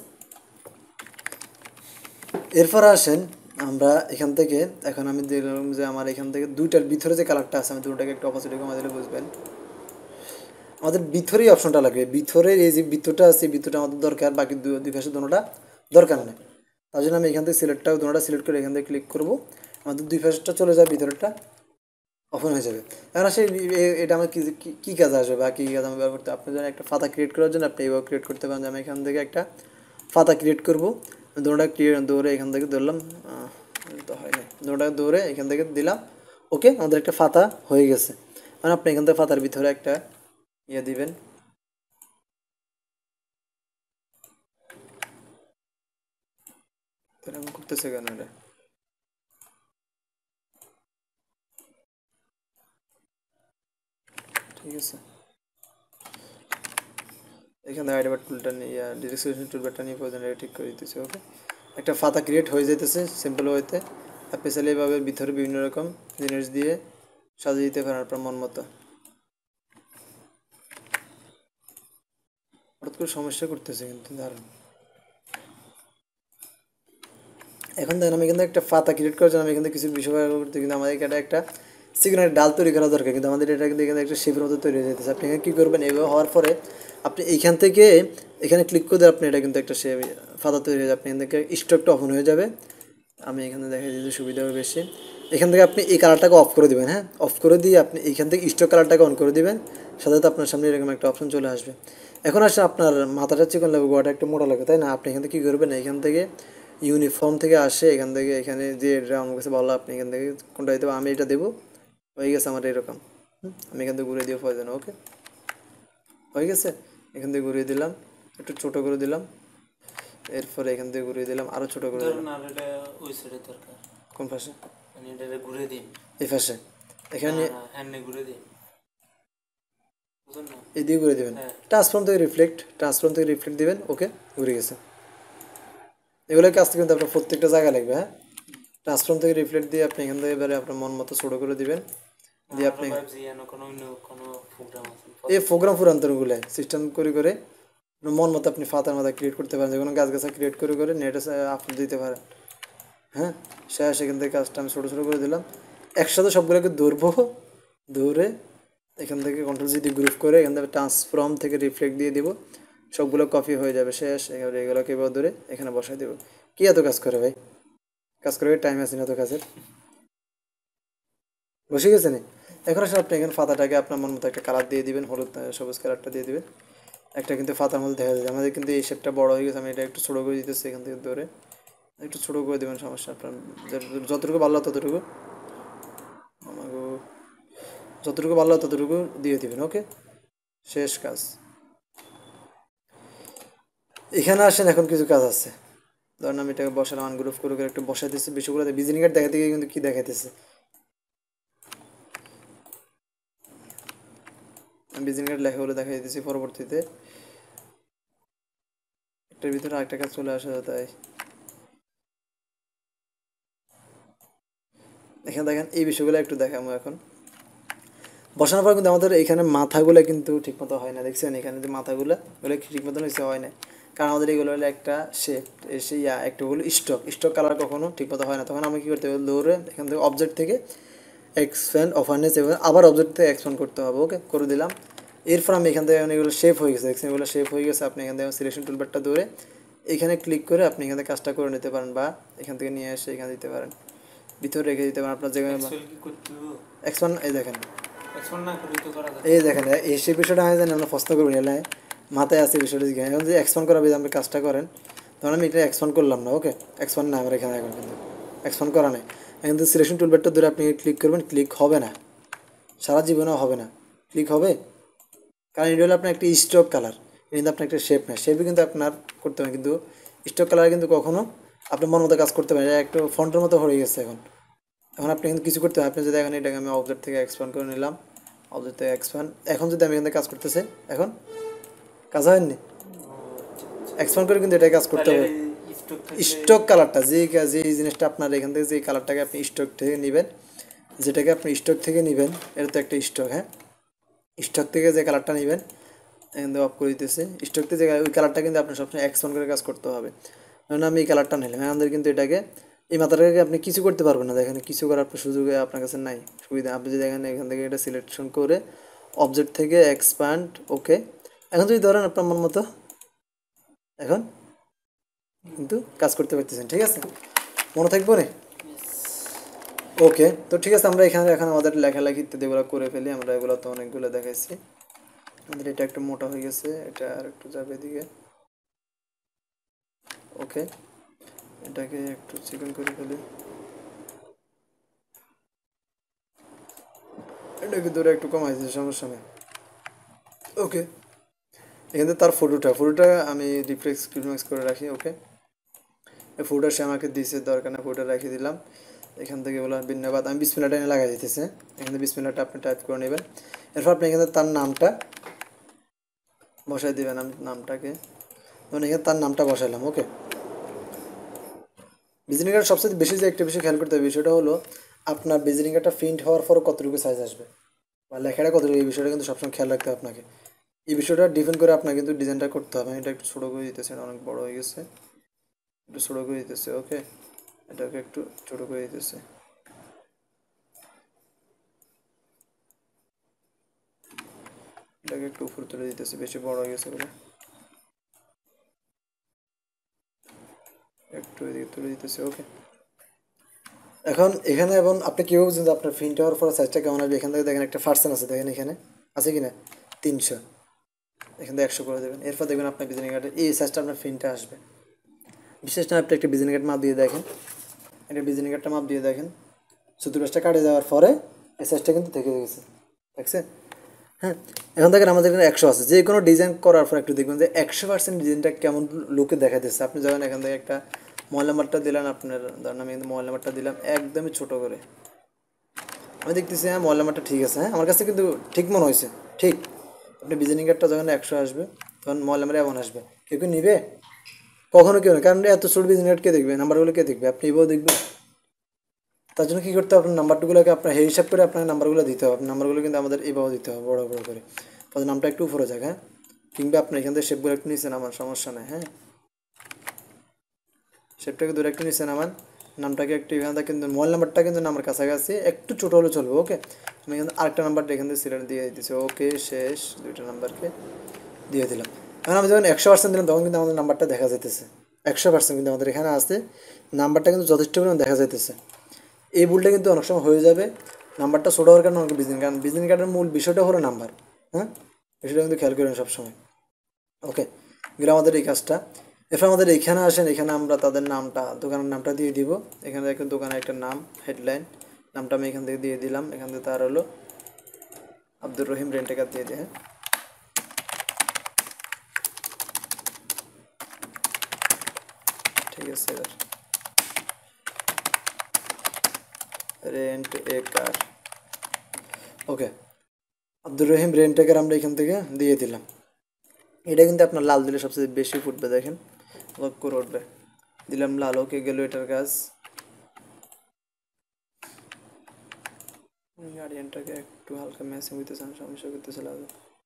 এরপর আসেন আমরা এখান থেকে, এখন আমি দেখলাম যে আমার এখান থেকে দুইটার ভিতরে যে কালারটা আছে, আমি দুটোটাকে একটু অপোজিটে কমা দিলে বুঝবেন। আমাদের ভিতরেই অপশনটা লাগবে, ভিতরের এই যে বৃত্তটা আছে, বৃত্তটা আমাদের দরকার, বাকি দুই পাশে দুটোটা দরকার নেই। তার জন্য আমি এখান থেকে দুটোটা সিলেক্ট করে এখান থেকে ক্লিক করবো, আমাদের দুই পাশটা চলে যায়, ভিতরেরটা ওপেন হয়ে যাবে। এখন আসে এটা আমার কী কাজ আসবে বা কী কাজ আমি ব্যবহার করতে, আপনি যেন একটা পাতা ক্রিয়েট করার জন্য আপনি এইভাবে ক্রিয়েট করতে পারেন। আমি এখান থেকে একটা পাতা ক্রিয়েট করবো, দৌড়া দৌড়ে এখান থেকে ধরলাম, তো হয় না, দৌড়া দৌড়ে এখান থেকে দিলাম। ওকে, আমাদের একটা পাতা হয়ে গেছে। মানে আপনি এখান থেকে পাতার ভিতরে একটা ইয়ে দিবেন, এরকম করতেছে কেন এটা? ঠিক আছে, এখান থেকে আইডি টুলটা নিয়ে ডিরেকশন টুলবারটা নিয়ে প্রয়োজন এটা ঠিক করে দিতেছে। ওকে, একটা পাতা ক্রিয়েট হয়ে যেতেছে সিম্পল ওয়েতে। আপনি চাইলে এইভাবে ভিতরে বিভিন্ন রকম জিনিস দিয়ে সাজিয়ে দিতে পারেন আপনার মন মতো। হঠাৎ করে সমস্যা করতেছে কিন্তু দারুণ। এখন দেখেন আমি কিন্তু একটা পাতা ক্রিয়েট করার জন্য আমি কিন্তু কিছু বিষয় ব্যবহার করতে, কিন্তু আমাদের এটা একটা সিগন্যাল ডাল তৈরি করা দরকার, কিন্তু আমাদের এটা কিন্তু এখানে একটা শেপের মতো তৈরি হয়ে যেতেছে। আপনি এখানে কী করবেন, এইভাবে হওয়ার পরে আপনি এইখান থেকে এখানে ক্লিক করে আপনি এটা কিন্তু একটা শেপ পাতা তৈরি হয়ে যাবে। আপনি এখান থেকে স্টকটা অফ হয়ে যাবে। আমি এখানে দেখা দিতে সুবিধা হবে বেশি। এখান থেকে আপনি এই কালারটাকে অফ করে দেবেন, হ্যাঁ, অফ করে দিয়ে আপনি এইখান থেকে স্টক কালারটাকে অন করে দিবেন। সাথে সাথে আপনার সামনে এরকম একটা অপশন চলে আসবে। এখন আসলে আপনার মাথাটা চিকন লাগবে, গোয়াটা একটু মোটা লাগে, তাই না? আপনি এখান থেকে কী করবেন, এখান থেকে ইউনিফর্ম থেকে আসে, এখান থেকে এখানে যে এটা আমার কাছে ভালো, আপনি এখান থেকে কোনটা দিতে, আমি এটা দেবো। হয়ে গেছে আমার এরকম। আমি এখান থেকে ঘুরে দিয়ে প্রয়োজন। ওকে, হয়ে গেছে। এখান থেকে ঘুরিয়ে দিলাম, একটু ছোটো করে দিলাম, এরপরে এখান থেকে ঘুরিয়ে দিলাম, আরও ছোটো করে দিলাম। ওই সাইডে দরকার, কোন পাশে? মানে এটা ঘুরে দিই, এই পাশে। এখানে হ্যান্ডে ঘুরে দিই, বুঝুন না? এদিকে ঘুরে দেবেন, ট্রান্সফর্ম থেকে রিফ্লেক্ট দিবেন। ওকে, ঘুরে গেছে। এগুলো কাজ কিন্তু আপনার প্রত্যেকটা জায়গায় লাগবে, হ্যাঁ। ট্রান্সফর্ম থেকে রিফ্লেক্ট দিয়ে আপনি এখান থেকে এবারে আপনার মন মতো ছোটো করে দিবেন, দিয়ে আপনি এই প্রোগ্রাম পুরান্তরগুলো সিস্টেম করে মন মতো আপনি ফাতার মাথা ক্রিয়েট করতে পারেন, যে কোনো গাছ গাছা ক্রিয়েট করে নেটে আপলোড দিতে পারেন। হ্যাঁ, সেখান থেকে কাজটা আমি ছোটো ছোটো করে দিলাম। একসাথে সবগুলোকে ধরবো, ধরে এখান থেকে কন্ট্রোল জি দিয়ে গ্রুপ করে এখান থেকে ট্রান্সফর্ম থেকে রিফ্লেক্ট দিয়ে দিব, সবগুলো কপি হয়ে যাবে। শেষ, এবার এগুলোকে এবার ধরে এখানে বসাই দেবো। কী এত কাজ করে ভাই? কাজ করে টাইম আছে না তো কাজের? বসে গেছে না? এখন আসলে আপনি এখানে পাতাটাকে আপনার মন মতো একটা কালার দিয়ে দিবেন, হলুদ সবুজ কালারটা দিয়ে দিবেন। একটা কিন্তু পাতার মধ্যে দেখা যায় আমাদের কিন্তু এই শেপটা বড় হয়ে গেছে, আমি এটা একটু ছোটো করে দিতেছি এখান থেকে ধরে একটু ছোটো করে দেবেন, সমস্যা আপনার যতটুকু ভালো ততটুকু, আমাকে যতটুকু ভালো ততটুকু দিয়ে দিবেন। ওকে, শেষ কাজ। এখানে আসেন, এখন কিছু কাজ আছে। ধরেন আমি এটাকে বসালাম, আনগ্রুপ করে একটু বসাই দিচ্ছি, বিষয়গুলো ভিজিটিং কার্ড দেখাতে গিয়ে কিন্তু কী দেখাইতেছে, আমি ভিজিটিং কার্ড লেখা বলে দেখাই দিতেছি। পরবর্তীতে একটার ভিতরে আরেকটা কাজ চলে আসে, তাই এখানে দেখেন এই বিষয়গুলো একটু দেখাবো। এখন বসানোর পর কিন্তু আমাদের এখানে মাথাগুলো কিন্তু ঠিকমতো হয় না, দেখছেন? এখানে যে মাথাগুলো ওগুলো ঠিক মতন হয়েছে, হয় না, কারণ আমাদের এগুলো হলো একটা শেপ, এসে একটা হলো স্টক কালার কখনো ঠিকমতো হয় না। তখন আমি কী করতে হবে, দৌড়ে এখান থেকে অবজেক্ট থেকে এক্সপ্যান্ড অফারনেস, এবং আবার অবজেক্ট থেকে এক্সপ্যান্ড করতে হবে। ওকে, করে দিলাম। এরপর আমি এখান থেকে এগুলো শেপ হয়ে গেছে, দেখছেন? এগুলো শেপ হয়ে গেছে। আপনি এখান থেকে সিলেকশন টুলবারটা ধরে এখানে ক্লিক করে আপনি এখান থেকে কাজটা করে নিতে পারেন, বা এখান থেকে নিয়ে এসে এখানে দিতে পারেন, ভিতরে রেখে দিতে পারেন আপনার জায়গায়। এক্সপ্যান্ড, এই দেখেন, এই দেখেন এই সেই বিষয়টা আমি জানি, আমরা প্রশ্ন করবেন এলে মাথায় আছে বিষয়টা। এখন যে এক্সপ্যান্ড করা আপনি কাজটা করেন, তখন আমি এটা এক্সপ্যান্ড করলাম না। ওকে, এক্সপ্যান্ড না আমার এখানে, এখন কিন্তু এক্সপ্যান্ড করা নেই। এখন তো সিলেকশন টুলবারটা ধরে আপনি ক্লিক করবেন, ক্লিক হবে না, সারা জীবনেও হবে না। ক্লিক হবে, কারণ এটা হলো আপনার একটা স্টক কালার, কিন্তু আপনার একটা শেপ না, শেপে কিন্তু আপনার করতে হবে, কিন্তু স্টক কালার কিন্তু কখনো আপনার মন মতো কাজ করতে পারেন। এটা একটু ফন্টের মতো হয়ে গেছে এখন। এখন আপনি কিন্তু কিছু করতে হবে, আপনি যদি এখন এটাকে আমি অবজেক্ট থেকে এক্সপ্যান্ড করে নিলাম, অবজেক্ট থেকে এক্সপ্যান্ড, এখন যদি আমি এখান থেকে কাজ করতেছে, এখন কাজ হয়নি, এক্সপ্যান্ড করে কিন্তু এটাই কাজ করতে হবে। স্টক কালারটা যে জিনিসটা আপনার এখান থেকে যে কালারটাকে আপনি স্টক থেকে নেবেন, যেটাকে আপনি স্টক থেকে নেবেন, এটা তো একটা স্টক, হ্যাঁ, স্টক থেকে যে কালারটা নেবেন এখান থেকে অফ করে দিতেছে। স্টক থেকে যে ওই কালারটা কিন্তু আপনি সবসময় এক্সপ্যান্ড করে কাজ করতে হবে। কারণ আমি এই কালারটা নিলাম, আমাদের কিন্তু এটাকে এই মাথাটাকে আপনি কিছু করতে পারবেন না, দেখেন কিছু করার সুযোগ আপনার কাছে নাই, সুবিধা। আপনি যদি দেখেন এখান থেকে এটা সিলেকশন করে অবজেক্ট থেকে এক্সপ্যান্ড, ওকে, এখন যদি ধরেন আপনার মন মতো এখন কিন্তু কাজ করতে পারতেছেন। ঠিক আছে, মনে থাকবো না? ওকে, তো ঠিক আছে, আমরা এখানে এখন আমাদের লেখালেখি ইত্যাদি এগুলো করে ফেলি। আমরা এগুলো তো অনেকগুলো দেখাইছি। আমাদের এটা একটু মোটা হয়ে গেছে, এটা আর একটু যাবে এদিকে। ওকে, এটাকে একটু চিকন করে ফেলি, এটাকে ধরে একটু কমাই দিচ্ছি, সমস্যা নেই। ওকে, এখানে তার ফটোটা আমি রিফ্লেক্স করে রাখি। ওকে, এই ফটোটা সে আমাকে দিয়েছে, দরকার না, ফটোটা রেখে দিলাম। এখান থেকে বলা বিন্যাবাদ, আমি বিসমিল্লাহটা এনে লাগাই দিতেছে। এখানে বিসমিল্লাহটা আপনি টাইপ করে নেবেন। এরপর আপনি এখানে তার নামটা বসাই দেবেন। আমি নামটাকে মানে এখানে তার নামটা বসাইলাম। ওকে, ভিজিটিং কার্ড সবচেয়ে বেশি যে একটা বিষয় খেয়াল করতে হবে, বিষয়টা হলো আপনার ভিজিটিং কার্ডটা প্রিন্ট হওয়ার পর কতটুকু সাইজ আসবে বা লেখাটা কতটুকু, এই বিষয়টা কিন্তু সবসময় খেয়াল রাখতে হবে আপনাকে। এই বিষয়টা ডিপেন্ড করে আপনার কিন্তু ডিজাইনটা করতে হবে। এটা একটু ছোটো করে দিতেছে, এটা অনেক বড় হয়ে গেছে, একটু ছোটো করে দিতেছে। ওকে, এটাকে একটু ছোটো করে দিতেছে। এটাকে একটু উপরে তুলে দিতেছে, বেশি বড় হয়ে গেছে বলে একটু এদিকে তুলে দিতেছে। ওকে, এখন এখানে এবং আপনি কীভাবে বুঝছেন যে আপনার প্রিন্ট হওয়ার পরে সাইজটা কেমন আসবে? এখান থেকে দেখেন একটা পার্সেন্ট আছে, দেখেন এখানে আছে কি না 300, এখান থেকে 100 করে দেবেন। এরপর দেখবেন আপনার ভিজিটিং কার্ডের এই সাইজটা আপনার প্রিন্টে আসবে। বিশেষ না আপনি একটা ভিজিটিং কার্ড মাপ দিয়ে দেখেন, একটা ভিজিটিং কার্ডটা মাপ দিয়ে দেখেন, চতুর্পাশটা কাটে যাওয়ার পরে এই সাইজটা কিন্তু থেকে গেছে, দেখছে? হ্যাঁ, এখন দেখেন আমাদের এখানে 100 আছে। যে কোনো ডিজাইন করার পর একটু দেখবেন যে 100% ডিজাইনটা কেমন লুকে দেখা দিচ্ছে। আপনি যখন এখান থেকে একটা মোবাইল নাম্বারটা দিলেন, আপনার ধরেন আমি কিন্তু মোবাইল নাম্বারটা দিলাম একদমই ছোটো করে, আমি দেখতেছি হ্যাঁ মোবাইল নাম্বারটা ঠিক আছে, হ্যাঁ আমার কাছে কিন্তু ঠিক মনে হয়েছে। ঠিক আপনি ভিজিটিং কার্ডটা যখন 100 আসবে তখন মোবাইল নাম্বার এমন আসবে, কেউ কেউ নিবে? কখনো কেউ না, কারণ এত ছোট ভিজিটিং কার্ড কে দেখবে, নাম্বারগুলো কে দেখবে? আপনি এভাবেও দেখবেন। তার জন্য কী করতে হবে, আপনার নাম্বারগুলোকে আপনার হিসাব করে আপনার নাম্বারগুলো দিতে হবে। নাম্বারগুলো কিন্তু আমাদের এইভাবে দিতে হবে, বড় বড় করে, তাদের নামটা একটু উপরে যাক। হ্যাঁ, কিংবা আপনি এখান থেকে শেপগুলো একটু নিচ্ছেন, আমার সমস্যা নেই। হ্যাঁ, শেপটাকে দূরে একটু নিচ্ছেন, আমার নামটাকে একটু এখান থেকে কিন্তু মোবাইল নাম্বারটা কিন্তু আমার কাছাকাছি একটু ছোটো হলে চলবে। ওকে, আমি কিন্তু আরেকটা নাম্বারটা এখান থেকে সিলেক্ট দিয়ে দিতেছি। ওকে, শেষ দুইটা নাম্বারকে দিয়ে দিলাম। এখন আমি যখন 100% দিলাম তখন কিন্তু আমাদের নাম্বারটা দেখা যেতেছে 100%, কিন্তু আমাদের এখানে আসতে নাম্বারটা কিন্তু যথেষ্ট পরিমাণ দেখা যাইতেছে। এই ভুলটা কিন্তু অনেক সময় হয়ে যাবে, নাম্বারটা ছোটো হওয়ার কারণে অনেক ভিজিটিং কার্ড, ভিজিটিং কার্ডের মূল বিষয়টা হলো নাম্বার। হ্যাঁ, বিষয়টা কিন্তু খেয়াল করেন সবসময়। ওকে, এগুলো আমাদের এই কাজটা। এরপর আমাদের এখানে আসেন, এখানে আমরা তাদের নামটা, দোকানের নামটা দিয়ে দিব। এখানে দেখেন দোকানের একটা নাম, হেডলাইন, নামটা আমি এখান থেকে দিয়ে দিলাম। এখান থেকে তার হলো আব্দুর রহিম রেন্টেকার দিয়ে দিয়ে। হ্যাঁ, ঠিক আছে, এবার rent a car. Okay, Abdur Rahim rent a car আমরা এখান থেকে দিয়ে দিলাম। এটা কিন্তু আপনার লাল দিলে সবচেয়ে বেশি ফুটবে, দেখেন লক করে উঠবে। দিলাম লাল। ওকে, গেল এটার কাজ। গার্ডিয়ানটাকে একটু হালকা ম্যাচিং হইতেছে, সমস্যা করতেছে লাল।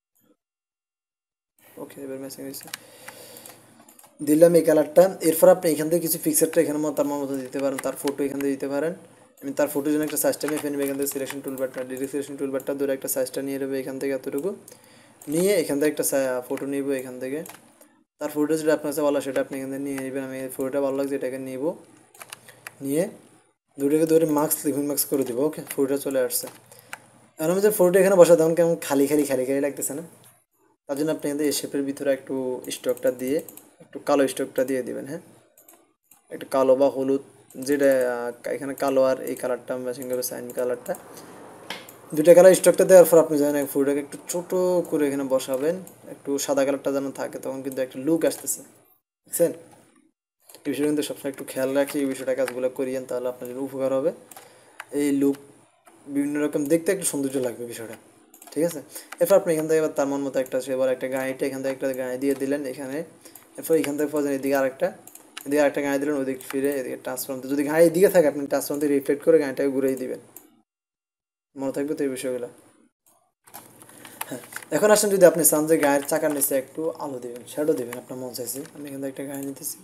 ওকে, এবার ম্যাচিং হয়েছে, দিলাম এই কালারটা। এরপর আপনি এখান থেকে কিছু পিকচারটা এখানে তার মতো দিতে পারেন, তার ফটো এখান থেকে দিতে পারেন। আমি তার ফটোর জন্য একটা সাইজটা নিয়ে ফেলবে, এখান থেকে সিলেকশন টুলবারটা, ডিরেক্ট সিলেকশন টুলবারটা ধরে একটা সাইজটা নিয়ে নেবে এখান থেকে এতটুকু নিয়ে, এখান থেকে একটা ফটো নিব এখান থেকে। তার ফটো যেটা আপনার কাছে ভালো সেটা আপনি এখান থেকে নিয়ে নেবেন। আমি ফটোটা ভালো লাগছে, এটাকে নিব, নিয়ে দুটোকে ধরে মার্কস লিখুন, মার্কস করে দেবো। ওকে, ফটোটা চলে আসছে। এখন আমি যে ফটোটা এখানে বসা তখন কেমন খালি খালি খালি খালি লাগতেছে না? তার জন্য আপনি এখানে এই শেপের ভিতরে একটু স্টকটা দিয়ে, একটু কালো স্টকটা দিয়ে দিবেন। হ্যাঁ, একটু কালো বা হলুদ, যেটা এখানে কালো আর এই কালারটা ম্যাচিং করবে, সাইন কালারটা, দুইটা কালার স্টকটা দেওয়ার পর আপনি জানেন ফুলটাকে একটু ছোটো করে এখানে বসাবেন, একটু সাদা কালারটা যেন থাকে, তখন কিন্তু একটা লুক আসতেছে, বুঝছেন? এই বিষয়টা কিন্তু সবসময় একটু খেয়াল রাখি, এই বিষয়টা কাজগুলো করিয়েন, তাহলে আপনার জন্য উপকার হবে। এই লুক বিভিন্ন রকম দেখতে একটু সৌন্দর্য লাগবে বিষয়টা, ঠিক আছে? এরপর আপনি এখান থেকে এবার তার মন মতো একটা এবার একটা গাড়িটা এখান থেকে একটা গাড়ি দিয়ে দিলেন এখানে। এরপর এখান থেকে পর্যন্ত এদিকে আরেকটা গাড়ি দিলেন, ওদিকে ফিরে এদিকে ট্রান্সফর্ম, যদি গাড়ি এদিকে থাকে আপনি ট্রান্সফর্ম থেকে রিফ্লেক্ট করে গাড়িটাকে ঘুরেই দিবেন। মনে থাকবে তো এই বিষয়গুলো? হ্যাঁ, এখন আসেন যদি আপনি চান যে গায়ের চাকার নিচে একটু আলো দেবেন, শ্যাডো দেবেন, আপনার মন চাইছে, আমি এখান থেকে একটা গাড়ি নিতেছি।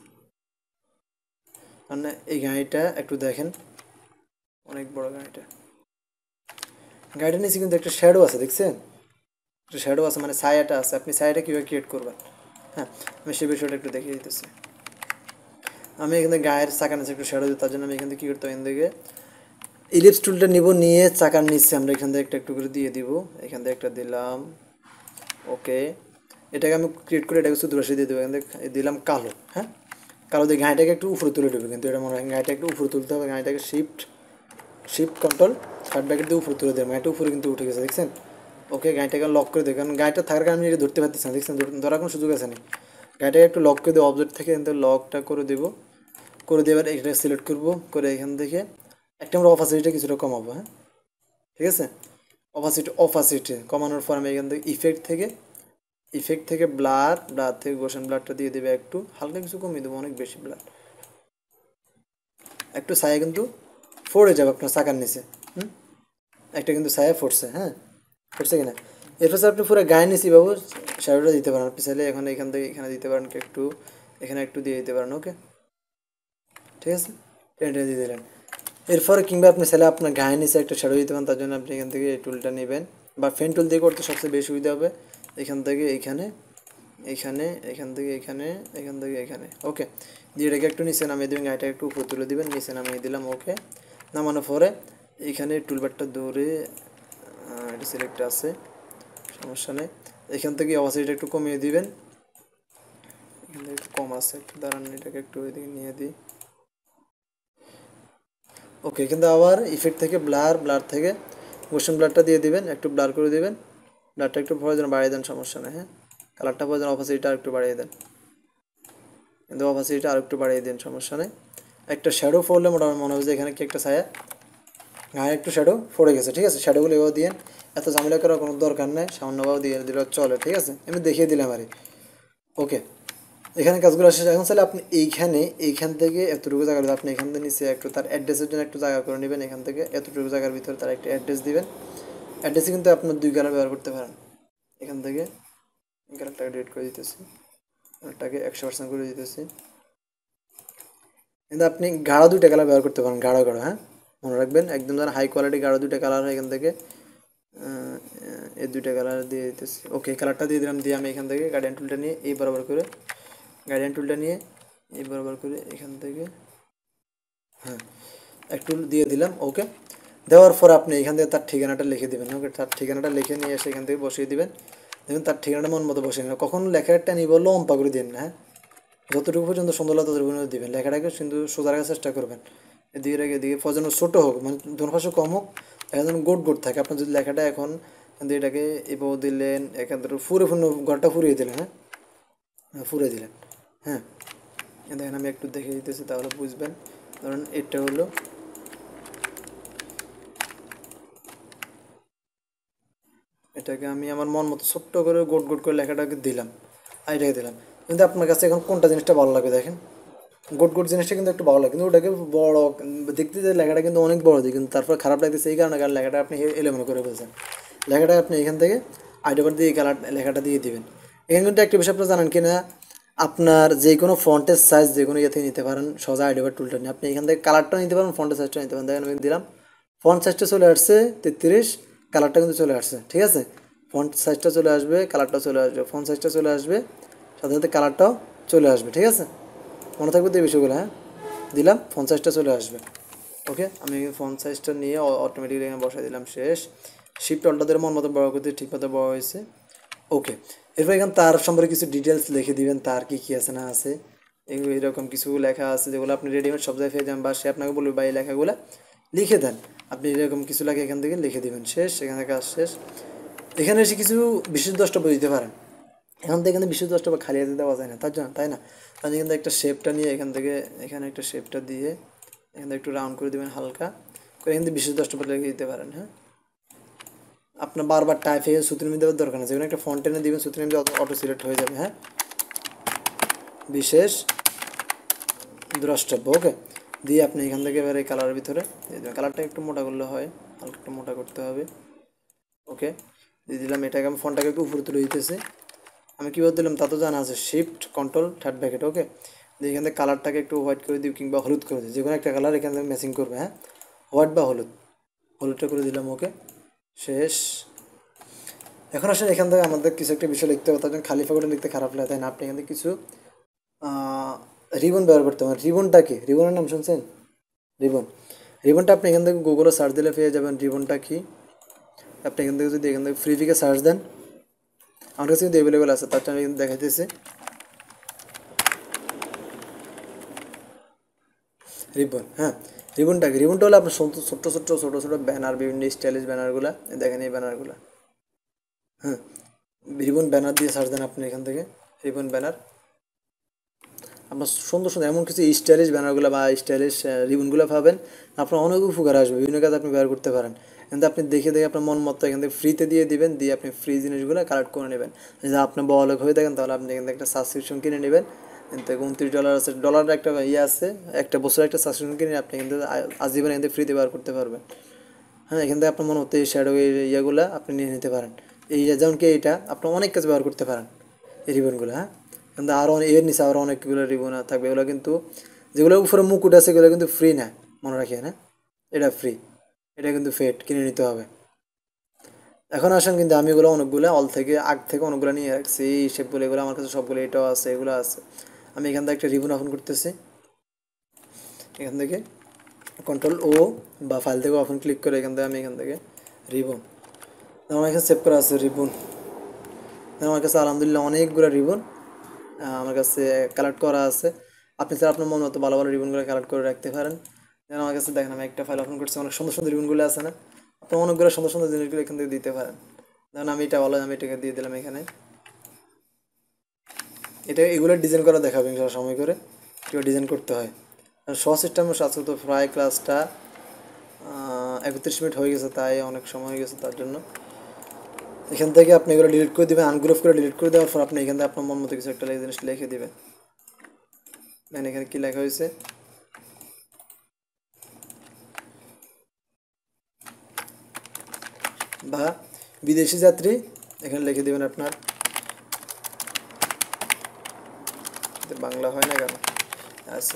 মানে এই গাড়িটা একটু দেখেন, অনেক বড় গাড়িটা, গাড়িটার নিচে কিন্তু একটা শ্যাডো আছে, দেখছেন? একটা শ্যাডো আছে, মানে ছায়াটা আছে। আপনি ছায়াটা কীভাবে ক্রিয়েট করবেন? হ্যাঁ, আমি সেই বিষয়টা একটু দেখিয়ে দিতেছি। আমি এখানে গায়ের চাকার নিচে একটু শ্যাডো দিই, তার জন্য আমি এখান থেকে কী করতে হবে, এখান থেকে ইলিপস টুলটা নিব, নিয়ে চাকার নিচে আমরা এখান থেকে একটা একটু করে দিয়ে দিব, এখান থেকে একটা দিলাম। ওকে, এটাকে আমি ক্রিয়েট করে এটাকে শুধু রসে দিয়ে দেবো, এখান থেকে দিলাম কালো। হ্যাঁ, কালো দিয়ে গাড়িটাকে একটু উপরে তুলে দেবে, কিন্তু এটা মনে হয় গাড়িটা একটু উপরে তুলতে হবে, গাড়িটাকে শিফট কন্ট্রোল থার্ড ব্র্যাকেট দিয়ে উপরে তুলে দেবেন, গাড়িটা উপরে কিন্তু উঠে গেছে দেখছেন। ওকে, গাড়িটাকে লক করে দেবেন, কারণ গাড়িটা থাকার কারণে এটা ধরতে পারতেছেন, দেখছেন ধরার কোনো সুযোগ আছে না। গাড়িটাকে একটু লক করে দেবো, অবজেক্ট থেকে কিন্তু লকটা করে দেবো, করে দিয়ে এবার এটা সিলেক্ট করবো, করে এখান থেকে একটা আমরা অপাসিটিটা কিছুটা কমাবো, হ্যাঁ ঠিক আছে। অপাসিটি কমানোর পর আমি এখান থেকে ইফেক্ট থেকে ব্লার থেকে গোশন ব্লারটা দিয়ে দেবে, একটু হালকা কিছু কমিয়ে দেবো, অনেক বেশি ব্লার, একটু ছায়া কিন্তু ফোড়ে যাবে আপনার চাকার নিচে, একটা কিন্তু ছায়া ফুটছে, হ্যাঁ ফুটছে কিনা। এরপর আপনি পুরো গায়ে নিচে বাবু শ্যাডোটা দিতে পারেন, আপনি চাইলে এখন এখান থেকে এখানে দিতে পারেন, একটু এখানে একটু দিয়ে দিতে পারেন, ওকে ঠিক আছে, টেনে দিয়ে দিলেন। এরপরে কিংবা আপনি চাইলে আপনার গায়ে নিচে একটা শ্যাডো দিতে পারেন, তার জন্য আপনি এখান থেকে এই টুলটা নেবেন, বা ফেন টুল দিয়ে করতে সবচেয়ে বেশি সুবিধা হবে। এখান থেকে এইখানে, এখান থেকে এখানে, ওকে দিয়ে এটাকে একটু নিচে নামিয়ে দেবেন, গাড়িটা একটু উপরে তুলে দেবেন, নিচে নামিয়ে দিলাম, ওকে নামানোর পরে এখানে টুলবারটা ধরে এটা সিলেক্ট আছে, সমস্যা নেই। এখান থেকে অবশ্যই একটু কমিয়ে দিবেন, এখান থেকে একটু কম আছে, একটু দাঁড়ান এটাকে একটু ওইদিকে নিয়ে দিই, ওকে। কিন্তু আবার ইফেক্ট থেকে ব্লার থেকে মোশন ব্লারটা দিয়ে দিবেন, একটু ব্লার করে দিবেন, ব্লারটা একটু প্রয়োজন বাড়িয়ে দেন, সমস্যা নেই, হ্যাঁ কালারটা প্রয়োজন অপোজিটটা আর একটু বাড়িয়ে দেন, কিন্তু অপোজিটটা আর একটু বাড়িয়ে দেন, সমস্যা নেই। একটা শ্যাডো পড়লে মোটামুটি মনে হয় যে এখানে কি একটা ছায়া, গায়ে একটু শ্যাডো পড়ে গেছে, ঠিক আছে। শ্যাডোগুলো এভাবে দিয়ে এত ঝামেলা করার কোনো দরকার নেই, সামান্যভাবে দিয়ে দিলে চলে, ঠিক আছে, আমি দেখিয়ে দিলাম আর ওকে। এখানে কাজগুলো শেষ। এখন চাইলে আপনি এইখান থেকে এতটুকু জায়গা, আপনি এখান থেকে নিচে একটু তার অ্যাড্রেসের জন্য একটু জায়গা করে নেবেন, এখান থেকে এতটুকু জায়গার ভিতরে তার একটা অ্যাড্রেস দিবেন। অ্যাড্রেসে কিন্তু আপনার 2 কালার ব্যবহার করতে পারেন, এখান থেকে এই কালারটাকে ডিলিট করে দিতেছি, কালারটাকে 100% করে দিতেছি। কিন্তু আপনি গাঢ় 2টা কালার ব্যবহার করতে পারেন, গাঢ়, হ্যাঁ মনে রাখবেন, একদম যেন হাই কোয়ালিটি গাঢ় 2টা কালার হয়। এখান থেকে এই 2টা কালার দিয়ে দিতেছি, ওকে কালারটা দিয়ে দিলাম। দিয়ে আমি এখান থেকে গার্ডিয়ান টুলটা নিয়ে এই বরাবর করে এখান থেকে হ্যাঁ একটু দিয়ে দিলাম, ওকে। দেওয়ার পর আপনি এখান থেকে তার ঠিকানাটা লিখে দেবেন, ওকে তার ঠিকানাটা লিখে নিয়ে এসে এখান থেকে বসিয়ে দিবেন। দেখুন তার ঠিকানাটা মন মতো বসিয়ে নেবেন, কখন লেখাটা নিয়ে বললো লম্বা করে দিন না, হ্যাঁ যতটুকু পর্যন্ত সুন্দর লাগে ততটুকু পর্যন্ত দিবেন, লেখাটাকে কিন্তু সোজা রাখার চেষ্টা করবেন। এদিকে যেন ছোটো হোক, মানে দোনো পাশে কম হোক, এখানে যেন গোট থাকে। আপনার যদি লেখাটা এখন এটাকে এভাবে দিলেন, এখান থেকে ফুরে ঘরটা ফুরিয়ে দিলেন, হ্যাঁ ফুরিয়ে দিলেন, হ্যাঁ দেখেন আমি একটু দেখে দিতেছি তাহলে বুঝবেন। ধরুন এটা হলো এটাকে আমি আমার মন মতো ছোট্ট করে গোট করে লেখাটাকে দিলাম, এটাকে দিলাম। কিন্তু আপনার কাছে এখন কোনটা জিনিসটা ভালো লাগবে দেখেন, গোট জিনিসটা কিন্তু একটু ভালো লাগে, কিন্তু ওটাকে বড় দেখতে যে লেখাটা কিন্তু অনেক বড় দিই, কিন্তু তারপর খারাপ লাগতেছে এই কারণে, কারণ লেখাটা আপনি এলোমেলো করে ফেলছেন। লেখাটা আপনি এখান থেকে আইডি কার্ড দিয়ে এই কালার লেখাটা দিয়ে দিবেন। এখানে কিন্তু একটা বিষয় আপনার জানেন কি না, আপনার যে কোনো ফন্টের সাইজ যে কোনো ইয়ে থেকে নিতে পারেন, সোজা আইডি কার্ড টুলটা নিয়ে আপনি এখান থেকে কালারটা নিতে পারেন, ফন্টের সাইজটা নিতে পারেন। দেখেন আমি দিলাম, ফন্ট সাইজটা চলে আসছে 33, কালারটা কিন্তু চলে আসছে, ঠিক আছে। ফন্ট সাইজটা চলে আসবে, কালারটা চলে আসবে, ফন্ট সাইজটা চলে আসবে, সাথে সাথে কালারটাও চলে আসবে, ঠিক আছে। মনে থাকবে তো এই বিষয়গুলো, হ্যাঁ দিলাম, ফন্ট সাইজটা চলে আসবে, ওকে। আমি ফন্ট সাইজটা নিয়ে অটোমেটিকলি এখানে বসাই দিলাম, শেষ। শিফট অল্টা ধরে মন মতো বড় করতে ঠিক মতো বড় হয়েছে, ওকে। এরপর এখানে তার সম্পর্কে কিছু ডিটেলস লিখে দিবেন, তার কী কী আছে না আছে, এগুলো এরকম কিছু লেখা আছে যেগুলো আপনি রেডিমেড সব জায়গায় পেয়ে যাবেন, বা সে আপনাকে বলবে বা এই লেখাগুলো লিখে দেন, আপনি এরকম কিছু লেখা এখান থেকে লিখে দিবেন, শেষ। এখানে কাজ শেষ। এখানে এসে কিছু বিশেষ দ্রষ্টব্য দিতে পারেন, এখন তো এখানে বিশেষ দ্রষ্টব্য খালি হাতে দেওয়া যায় না, তার জন্য, তাই না। তাহলে কিন্তু একটা শেপটা নিয়ে এখান থেকে এখানে একটা শেপটা দিয়ে এখানে একটু রাউন্ড করে দেবেন হালকা করে, এখান থেকে বিশেষ দ্রষ্টব্য লিখে দিতে পারেন, হ্যাঁ। আপনার বারবার টাইপ হয়ে সূত্রনিধি দেওয়ার দরকার নেই, যেখানে একটা ফন্ট টেনে দিবেন সূত্রনিধি অটো সিলেক্ট হয়ে যাবে, হ্যাঁ বিশেষ দ্রষ্টব্য, ওকে। দিয়ে আপনি এখান থেকে এবার এই কালারের ভিতরে কালারটা একটু মোটা করলে হয়, হালকা একটু মোটা করতে হবে, ওকে দিয়ে দিলাম। এটাকে আমি ফোনটাকে একটু উপরে তুলে দিতেছি, আমি কীভাবে দিলাম তা তো জানা আছে, shift control third bracket, okay. দিয়ে এখান থেকে কালারটাকে একটু হোয়াইট করে দিই কিংবা হলুদ করে দিই, যে কোনো একটা কালার এখান থেকে ম্যাচিং করবে, হ্যাঁ হোয়াইট বা হলুদটা করে দিলাম, ওকে শেষ। এখন আসলে এখান থেকে আমাদের কিছু একটা বিষয় লিখতে হবে, তার জন্য খালি ফাঁকটা লিখতে খারাপ লাগে, তাই না। আপনি এখান থেকে কিছু রিবন ব্যবহার করতে পারেন। রিবনটা কি, রিবনের নাম শুনছেন, রিবনটা আপনি এখান থেকে গুগলে সার্চ দিলে পেয়ে যাবেন রিবনটা কি। আপনি এখান থেকে যদি এখান থেকে ফ্রি থেকে সার্চ দেন, আমার কাছে কিন্তু অ্যাভেলেবেল আছে, তার জন্য আমি কিন্তু দেখাইতেছি। রিবন, হ্যাঁ রিবনটা হলো আপনার ছোট ছোট ব্যানার, বিভিন্ন স্টাইলিশ ব্যানারগুলা, দেখেন এই ব্যানারগুলা, হ্যাঁ রিবন ব্যানার দিয়ে সার্চ দেন আপনি এখান থেকে, রিবন ব্যানার, আপনার সুন্দর সুন্দর এমন কিছু স্টাইলিশ ব্যানারগুলো বা স্টাইলিশ রিবনগুলো পাবেন, আপনার অনেক উপকার আসবে, বিভিন্ন কাজে আপনি ব্যবহার করতে পারেন। কিন্তু আপনি দেখে দেখে আপনার মন মতো এখান থেকে ফ্রিতে দিয়ে দিবেন, দিয়ে আপনি ফ্রি জিনিসগুলো কালেক্ট করে নেবেন। যদি আপনি বড়লোক হয়ে থাকেন তাহলে আপনি এখান থেকে একটা সাবস্ক্রিপশন কিনে নেবেন, এখান থেকে $29 আছে, ডলারের একটা ইয়ে আছে, একটা বছরের একটা সাবস্ক্রিপশন কিনে আপনি কিন্তু আজীবন এখান থেকে ফ্রিতে ব্যবহার করতে পারবেন। হ্যাঁ এখান থেকে আপনার মনে হতে এই শ্যাডো এই ইয়েগুলো আপনি নিয়ে নিতে পারেন। এই যেমন কি এইটা আপনি অনেক কাজ ব্যবহার করতে পারেন এই রিবনগুলো, হ্যাঁ কিন্তু আরও এর নিচে আরও অনেকগুলো রিবন থাকবে, এগুলো কিন্তু যেগুলো উপরে মুকুট আছে এগুলো কিন্তু ফ্রি না, মনে রাখেন হ্যাঁ, এটা ফ্রি, এটা কিন্তু ফেড, কিনে নিতে হবে। এখন আসেন কিন্তু আমি এগুলো অনেকগুলো অল থেকে আগ থেকে অনেকগুলো নিয়ে রাখছি, এই শেপগুলো এগুলো আমার কাছে সবগুলো, এটাও আছে এগুলো আছে। আমি এখান থেকে একটা রিবন ওপেন করতেছি, এখান থেকে কন্ট্রোল বা ফাইল থেকে ওপেন ক্লিক করে এখান থেকে আমি এখান থেকে রিবন, আমার এখানে সেভ করা আছে রিবন, আমার কাছে আলহামদুলিল্লাহ অনেকগুলো রিবন আমার কাছে কালেক্ট করা আছে। আপনি স্যার আপনার মন মতো ভালো ভালো রিবনগুলো কালেক্ট করে রাখতে পারেন। যেন আমার কাছে দেখেন আমি একটা ফাইল ওপেন করছি, অনেক সুন্দর সুন্দর রিবনগুলো আছে না, আপনি অনেকগুলো সুন্দর সুন্দর জিনিসগুলো এখান থেকে দিতে পারেন। যেমন আমি এটা ভালো, আমি এটাকে দিয়ে দিলাম এখানে, এটা এগুলো ডিজাইন করা দেখাবে ইনশাল্লাহ সময় করে, কীভাবে ডিজাইন করতে হয়। আর সহ সিস্টেমের সাথে তো প্রায় ক্লাসটা 31 মিনিট হয়ে গেছে, তাই অনেক সময় হয়ে গেছে, তার জন্য এখান থেকে আপনি এগুলো ডিলিট করে দেবেন, আনগ্রুপ করে ডিলিট করে দেওয়ার পর আপনি এখান থেকে আপনার মন মতো কিছু একটা জিনিস লিখে দেবেন। দেন এখানে কী লেখা হয়েছে, বা বিদেশি যাত্রী, এখানে লিখে দেবেন আপনার, বাংলা হয় না কেন আছে,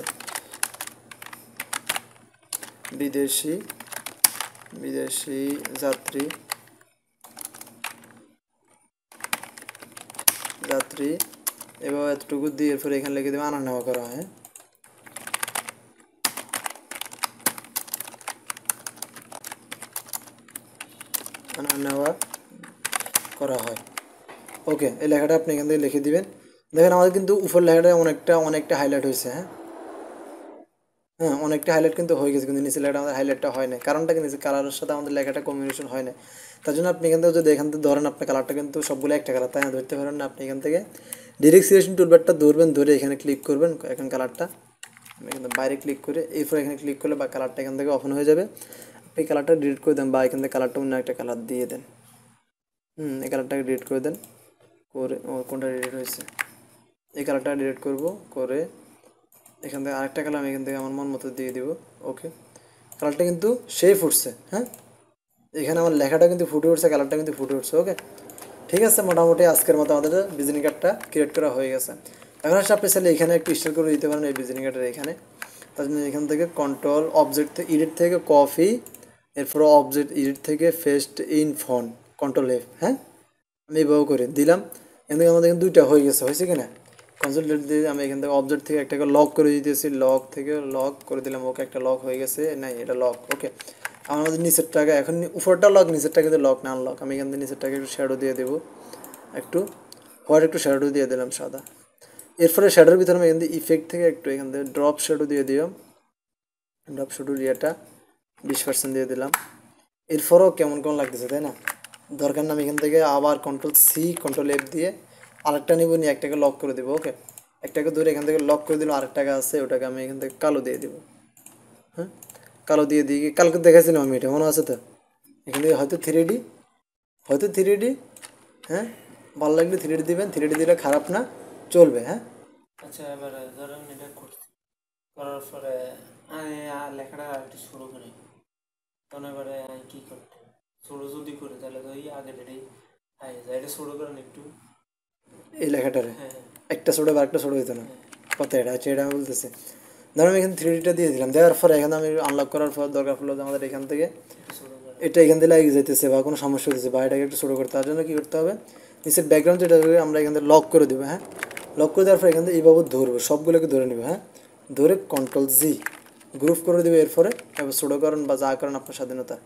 বিদেশি বিদেশি যাত্রী যাত্রী এবার এতটুকু দিয়ে এরপরে এখানে লিখে দেবেন আনা নেওয়া করা হয়, আনা নেওয়া করা হয়। ওকে, এই লেখাটা আপনি এখান থেকে লিখে দিবেন। দেখেন আমাদের কিন্তু উপর লেখাটা অনেকটা হাইলাইট হয়েছে, হ্যাঁ হ্যাঁ অনেকটা হাইলাইট কিন্তু হয়ে গেছে, কিন্তু নিচে লেখাটা আমাদের হাইলাইটটা হয় না, কারণটা কি নিচে কালারের সাথে আমাদের লেখাটা কম্বিনেশন হয় না। তার জন্য আপনি এখান থেকে যদি এখান থেকে ধরেন আপনার কালারটা কিন্তু সবগুলো একটা কালার, তাই না ধরতে পারেন না, আপনি এখান থেকে ডিরেক্ট সিলেকশন টুলবারটা ধরবেন, ধরে এখানে ক্লিক করবেন, এখন কালারটা আমি এখানে বাইরে ক্লিক করে এরপর এখানে ক্লিক করলে বা কালারটা এখান থেকে অফন হয়ে যাবে, আপনি কালারটা ডিলিট করে দেন বা এখান থেকে কালারটা অন্য একটা কালার দিয়ে দেন, এই কালারটাকে ডিলিট করে দেন, করে কোনটা ডিলিট হয়েছে, এই কালারটা ডিলিট করব, করে এখান থেকে আরেকটা কালার আমি এখান থেকে আমার মন মতো দিয়ে দিব। ওকে, কালারটা কিন্তু শেপ উঠছে, হ্যাঁ এখানে আমার লেখাটা কিন্তু ফুটে উঠছে, কালারটা কিন্তু ফুটে উঠছে। ওকে ঠিক আছে, মোটামুটি আজকের মতো আমাদের ভিজিটিং কার্ডটা ক্রিয়েট করা হয়ে গেছে। এখন আসলে আপনি চাইলে এখানে একটু ইনস্টল করে দিতে পারেন এই ভিজিটিং কার্ডের এখানে, তার জন্য এখান থেকে কন্ট্রোল অবজেক্ট এডিট থেকে কপি, এরপর অবজেক্ট এডিট থেকে paste in font, control F, হ্যাঁ আমি এইভাবে করে দিলাম। এখান থেকে আমাদের দুইটা হয়ে গেছে, হয়েছে কি না, কনসোলেট দিয়ে আমি এখান থেকে অবজেক্ট থেকে একটাকে লক করে দিতেছি, লক থেকে লক করে দিলাম। ওকে, একটা লক হয়ে গেছে, নাই এটা লক। ওকে, আমাদের নিচেরটাকে এখন উপরটা লক, নিচেরটা কিন্তু লক না আনলক। আমি এখান থেকে নিচেরটাকে একটু শ্যাডো দিয়ে দেবো, একটু হোয়াইট একটু শ্যাডো দিয়ে দিলাম সাদা। এরপরে শ্যাডোর ভিতরে আমি এখান থেকে ইফেক্ট থেকে একটু এখান থেকে ড্রপ শ্যাডো দিয়ে দিলাম, ড্রপ শ্যাডোর ইয়েটা 20% দিয়ে দিলাম। এরপরও কেমন কেমন লাগতেছে তাই না, দরকার না আমি এখান থেকে আবার কন্ট্রোল-C কন্ট্রোল-F দিয়ে আরেকটা নিব, নিয়ে একটাকে লক করে দেবো। ওকে, একটাকে ধরে এখান থেকে লক করে দিলাম, আরেকটাকে আছে ওটাকে আমি এখান থেকে কালো দিয়ে দিব, হ্যাঁ কালো দিয়ে দিই, কালকে দেখাছিলাম আমি, এটা মনে আছে তো, এখান থেকে হয়তো থ্রি ডি, হ্যাঁ ভালো লাগলে 3D দিবেন, 3D দিলে খারাপ না, চলবে। হ্যাঁ আচ্ছা, এবারে ধরেন এটা করছি, করার পরে আমি আর লেখাটা একটু শুরু করি, তখন এবারে আমি কী করতে হবে? শুরু যদি করি তাহলে তো ওই আগের এটাই যায়, এটা শুরু করেন একটু। এই লেখাটারে হ্যাঁ একটা ছোটো বা একটা ছোটো হইতো না, হ্যাঁ কত এটা আছে এটা আমি বলতেছি। ধরো আমি এখানে 3Dটা দিয়ে দিলাম, দেওয়ার পরে এখানে আমি আনলক করার পর দরকার পড়লো যে আমাদের এখান থেকে একটু শুরু করেন। এটা এখান থেকে লাগিয়ে যেতেছে বা কোনো সমস্যা হতেছে বা এটাকে একটু ছোটো করতে, তার জন্য কী করতে হবে, নিচের ব্যাকগ্রাউন্ড যেটা আমরা এখান থেকে লক করে দেবো, হ্যাঁ লক করে দেওয়ার পর এখান থেকে এইভাবে ধরবো, সবগুলোকে ধরে নেবো, হ্যাঁ ধরে কন্ট্রোল-Z গ্রুপ করে দেবে, এরপরে এবার ছোটো করেন বা যা করেন আপনার স্বাধীনতা।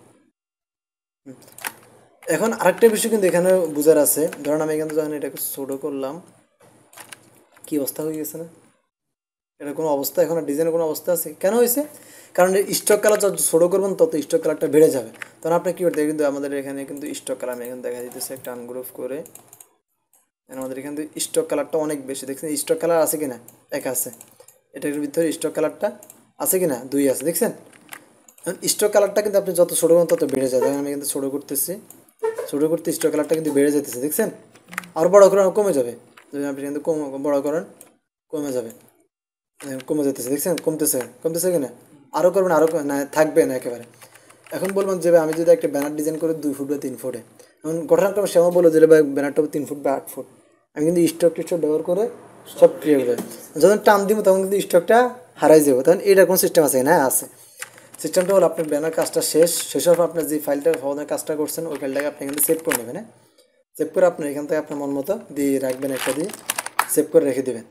এখন আরেকটা বিষয় কিন্তু এখানে বোঝার আছে, ধরুন আমি এখানে যখন এটাকে ছোটো করলাম, কি অবস্থা হয়ে গেছে না, এটা কোনো অবস্থা, এখন ডিজাইনের কোনো অবস্থা আছে? কেন হয়েছে? কারণ স্টক কালার যত ছোটো করবেন তত স্টক কালারটা বেড়ে যাবে। তখন আপনি কী করতে হবে, কিন্তু আমাদের এখানে কিন্তু স্টক কালার আমি এখানে দেখা দিতেছে একটা আনগ্রুপ করে, আমাদের এখানে স্টক কালারটা অনেক বেশি, দেখছেন স্টক কালার আছে কি না? এক আছে। এটার ভিতরে স্টক কালারটা আছে কি না? 2 আছে, দেখছেন? স্টক কালারটা কিন্তু আপনি যত ছোটো করবেন তত বেড়ে যায়। দেখেন আমি কিন্তু ছোটো করতেছি, ছোটো করতে স্টক কালারটা কিন্তু বেড়ে যেতেছে, দেখছেন? আর বড় করেন কমে যাবে, যদি আপনি কিন্তু বড় করেন কমে যাবে, কমে যেতেছে, দেখছেন? কমতেছে, কমতেছে কি না? আরও করবেন, আরও না থাকবে না একেবারে। এখন বলবেন যে আমি যদি একটা ব্যানার ডিজাইন করে 2 ফুট বা 3 ফুটে, এখন ঘটনাক্রমে সেমন বলো যে ভাই ব্যানারটা 3 ফুট বা 8 ফুট, আমি কিন্তু স্টক টিস্টক ব্যবহার করে সব ক্রিয়েট হবে। যখন টান দিব তখন কিন্তু স্টকটা হারাই যাবো। তখন এইটা কোনো সিস্টেম আছে না? আছে। সিস্টেমটা হলো আপনার ব্যানার কাজটা শেষ হওয়ার পর আপনার যে ফাইলটা সমাধানের কাজটা করছেন ওই ফাইলটাকে আপনি এখান থেকে সেভ করে নেবেন। হ্যাঁ, সেভ করে আপনি এখান থেকে আপনার মন মতো দিয়ে রাখবেন, একটা দিয়ে সেভ করে রেখে দেবেন।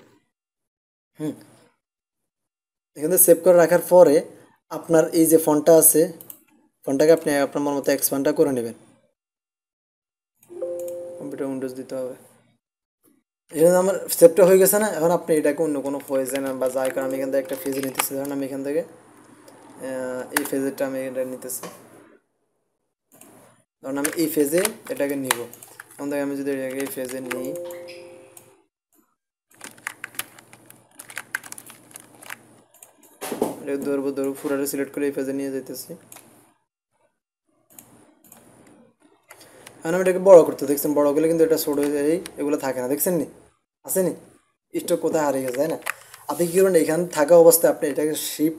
এখান থেকে সেভ করে রাখার পরে আপনার এই যে ফন্টটা আছে, ফন্টটাকে আপনি আপনার মন মতো এক্সপ্যান্ডটা করে নেবেন। কম্পিউটার উইন্ডোজ দিতে হবে। এখানে আমার সেভটা হয়ে গেছে না? এখন আপনি এটাকে অন্য কোনো ফয়েজে নেন বা যাই, কারণ আমি এখান থেকে একটা ফেজে নিতেছি। ধরুন আমি এখান থেকে এই ফেজেরটা আমি এটা নিতেছি, ধরুন আমি এই ফেজে এটাকে নিব। এখন থেকে আমি যদি এটাকে এই ফেজে নিই, এটা ধরবো পুরোটা সিলেক্ট করে এই ফেজে নিয়ে যেতেছি। এখন আমি এটাকে বড় করতে, দেখছেন? বড় করলে কিন্তু এটা ছোটো হয়ে যায়, এগুলো থাকে না, দেখছেন নি? আসেনি? স্টক কোথায় হারিয়ে গেছে, তাই না? আপনি কী করবেন, এখানে থাকা অবস্থায় আপনি এটাকে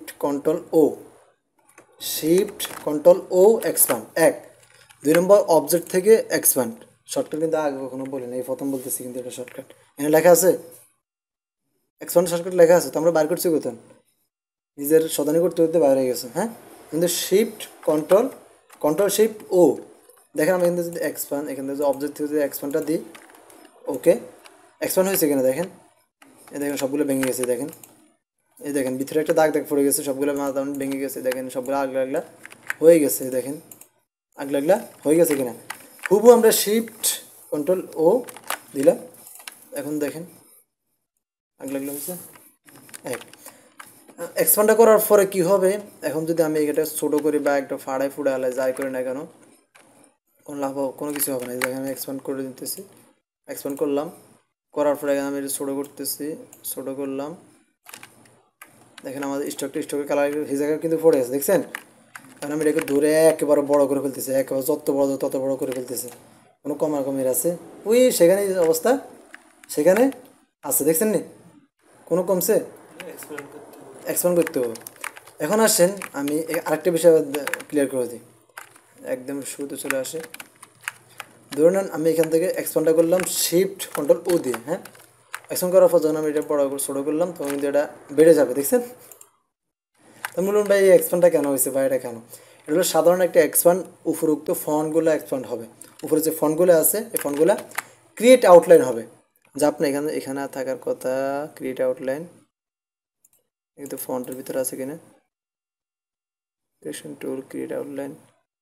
শিফট কন্ট্রোল ও এক্সপ্যান্ড 1। 2 নম্বর অবজেক্ট থেকে এক্সপ্যান্ড, শর্টকাট কিন্তু আগে কখনো বলিনি, এই প্রথম বলতেছি, কিন্তু এটা শর্টকাট এখানে লেখা আছে, এক্সপ্যান্ড শর্টকাট লেখা আছে, তো আমরা বার করছি কোথায়? নিজের সদানি করতে করতে বাইরে হয়ে গেছে। হ্যাঁ, কিন্তু কন্ট্রোল শিফট ও, দেখেন আমি কিন্তু যদি এক্সপ্যান্ড, এখান থেকে অবজেক্ট থেকে যদি এক্সপ্যান্ডটা দিই, ওকে এক্সপ্যান্ড হয়েছে কিনা দেখেন। এই দেখেন সবগুলো ভেঙে গেছে, দেখেন এই দেখেন ভিতরে একটা দাগ পড়ে গেছে, সবগুলো মাথা ভেঙে গেছে, দেখেন সবগুলো আগলা আগলা হয়ে গেছে, দেখেন আগলা আগলা হয়ে গেছে কিনা। হুবু আমরা শিফট কন্ট্রোল ও দিলাম, এখন দেখেন আগলা আগলা হয়েছে। এক্সপ্যান্ডটা করার পরে কি হবে, এখন যদি আমি এটা ছোটো করি বা একটা ফাড়াই ফুড়ে আলাই যাই করি না কেন, কোনো লাভ কোনো কিছু হবে না। দেখেন আমি এক্সপ্যান্ড করে দিতেছি, এক্সপ্যান্ড করলাম, করার পরে আমি এটা ছোটো করতেছি, ছোটো করলাম, দেখেন আমাদের স্টকের কালার হিসাবে কিন্তু পড়ে আছে, দেখছেন? কারণ আমি এটাকে ধরে একেবারে বড় করে ফেলতেছি, একেবারে যত বড় তত বড় করে ফেলতেছে, কোনো কমের আছে ওই সেখানে অবস্থা সেখানে আছে, দেখছেন নি? কোনো কমছে? এক্সপ্যান্ড করতে হবে। এখন আসেন আমি আরেকটা বিষয় ক্লিয়ার করে দিই, একদম শুরুতে চলে আসে। ধরে নেন আমি এখান থেকে এক্সপ্যান্ডটা করলাম শিফট কন্ট্রোল ও দিয়ে। হ্যাঁ, এক্সপ্যান্ড করার পর যখন আমি এটা বড় ছোটো করলাম তখন কিন্তু এটা বেড়ে যাবে, দেখছেন? তো বলুন ভাই এই এক্সপ্যান্ডটা কেন হয়েছে বা এটা কেন? এটা হলো সাধারণ একটা এক্সপ্যান্ড, উপরোক্ত ফন্টগুলো এক্সপ্যান্ড হবে, উপরে যে ফন্টগুলো আছে এই ফন্টগুলো ক্রিয়েট আউটলাইন হবে, যা আপনি এখানে থাকার কথা। ক্রিয়েট আউটলাইন কিন্তু ফন্টের ভিতরে আছে কিনা, ক্রিয়েশন টুল ক্রিয়েট আউটলাইন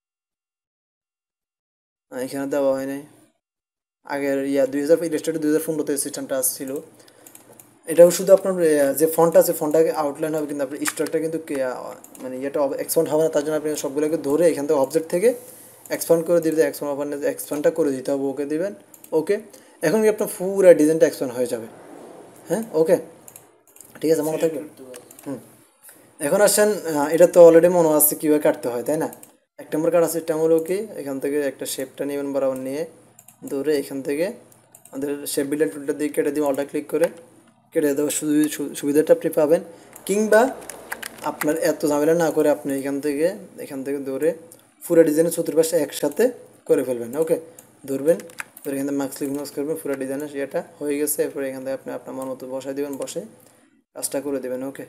এখানে দেওয়া হয় নাই। আগের 2015-তে সিস্টেমটা আসছিল। এটাও শুধু আপনার যে ফন্টটা আছে ফন্টটাকে আউটলাইন হবে, কিন্তু আপনার স্টকটা কিন্তু মানে ইয়েটা এক্সপ্যান্ড হবে না। তার জন্য আপনি সবগুলোকে ধরে এখান থেকে অবজেক্ট থেকে এক্সপ্যান্ড করে দিতে, এক্সপ্যান্ডটা করে দিতে হবে, ওকে দিবেন। ওকে, এখন কি আপনার পুরো ডিজাইনটা এক্সপ্যান্ড হয়ে যাবে। হ্যাঁ, ওকে ঠিক আছে, মনে থাকবে। এখন আসেন এটা তো অলরেডি মনে আছে কীভাবে কাটতে হয়, তাই না? 1 নম্বর কাট আছে, এটা হলো কি এখান থেকে একটা শেপটা নেবেন বরাবর নিয়ে, ধরে এখান থেকে আমাদের শেপ বিল্ডার টুলটা দিয়ে কেটে দিয়ে অলটা ক্লিক করে কেটে দেওয়ার সুবিধাটা আপনি পাবেন। কিংবা আপনার এত ঝামেলা না করে আপনি এখান থেকে ধরে পুরো ডিজাইনের চতুর্পাশে একসাথে করে ফেলবেন। ওকে, ধরবেন, ধরে এখান থেকে মার্কস করবেন, পুরো ডিজাইনের ইয়েটা হয়ে গেছে। এরপরে এখান থেকে আপনি আপনার মন মতো বসাই দেবেন, বসে কাজটা করে দেবেন। ওকে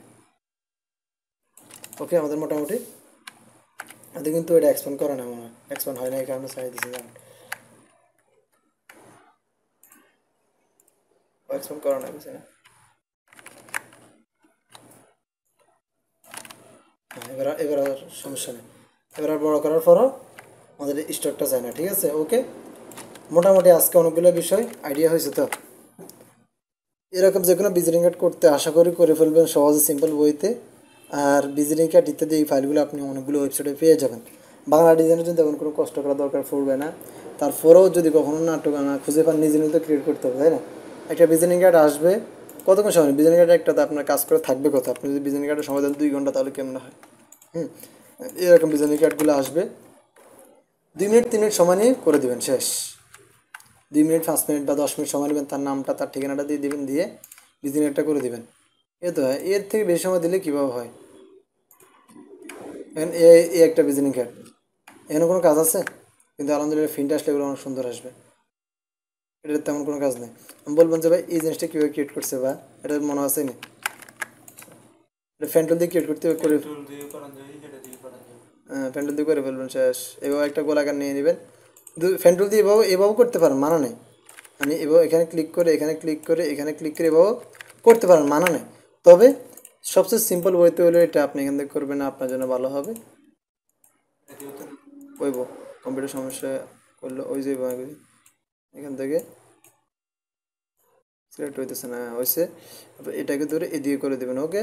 ওকে, আমাদের মোটামুটি এতে কিন্তু এটা এক্সপ্যান্ড করা না, মনে হয় এক্সপ্যান্ড হয় না, এই কারণে চাই দিচ্ছি, জানেন এক্সপ্যান্ড করা না কিছু না। এবার আর সমস্যা নেই, এবার আর বড় করার পরও আমাদের স্টকটা যায় না। ঠিক আছে, ওকে, মোটামুটি আজকে অনেকগুলো বিষয় আইডিয়া হয়েছে তো। এরকম যে কোনো ভিজিটিং কার্ড করতে আশা করি করে ফেলবেন সহজে সিম্পল বইতে। আর ভিজিটিং কার্ড ইত্যাদি এই ফাইলগুলো আপনি অনেকগুলো ওয়েবসাইটে পেয়ে যাবেন। বাংলা ডিজাইনের জন্য তেমন কোনো কষ্ট করা দরকার পড়বে না। তারপরেও যদি কখনো নাটক না খুঁজে পান নিজে নিজে ক্রিয়েট করতে হবে, তাই না? একটা ভিজিটিং কার্ড আসবে, কতক্ষণ সময় ভিজিটিং কার্ড একটাতে আপনার কাজ করে থাকবে কত? আপনি যদি ভিজিটিং কার্ডের সময় দেন 2 ঘন্টা, তাহলে কেমন হয়? হুম, এরকম ভিজিটিং কার্ডগুলো আসবে, 2 মিনিট 3 মিনিট সময় নিয়ে করে দেবেন, শেষ। 2 মিনিট 5 মিনিট বা 10 মিনিট সময় নেবেন, তার নামটা তার ঠিকানাটা দিয়ে দেবেন, দিয়ে ভিজিটিং কার্ডটা করে দেবেন। এ তো হয়, এর থেকে বেশি সময় দিলে কীভাবে হয়? এখন এই একটা ভিজিটিং কার্ড, এখানে কোনো কাজ আছে? কিন্তু আলহামদুলিল্লাহ ফিনটা আসলে এগুলো অনেক সুন্দর আসবে। এটার তেমন কোনো কাজ নেই। আমি বলবেন যে ভাই এই জিনিসটা কীভাবে ক্রিয়েট করছে, বা এটা মনে আছে না, এটা ফ্যান্টল দিয়ে ক্রিয়েট করতে করে, টুল দিয়ে করান যায়, যেটা দিয়ে করান যায়। ফ্যান্টল দিয়ে করে ফেলবেন, শেষ। এভাবে একটা গোলাকার নিয়ে নেবেন, কিন্তু ফ্যান্টল দিয়ে এভাবেও করতে পারেন, মানা নেই। মানে এভাবে এখানে ক্লিক করে এখানে ক্লিক করে এখানে ক্লিক করে এভাবেও করতে পারেন, মানা নেই। তবে সবচেয়ে সিম্পল ওয়েতে হলো এটা, আপনি এখান থেকে করবেন, আপনার জন্য ভালো হবে। ওই কম্পিউটার সমস্যা করলে ওই যে এখান থেকে সিলেক্ট হইতেছে না, হয়েছে। এটাকে ধরে এদিকে করে দেবেন, ওকে।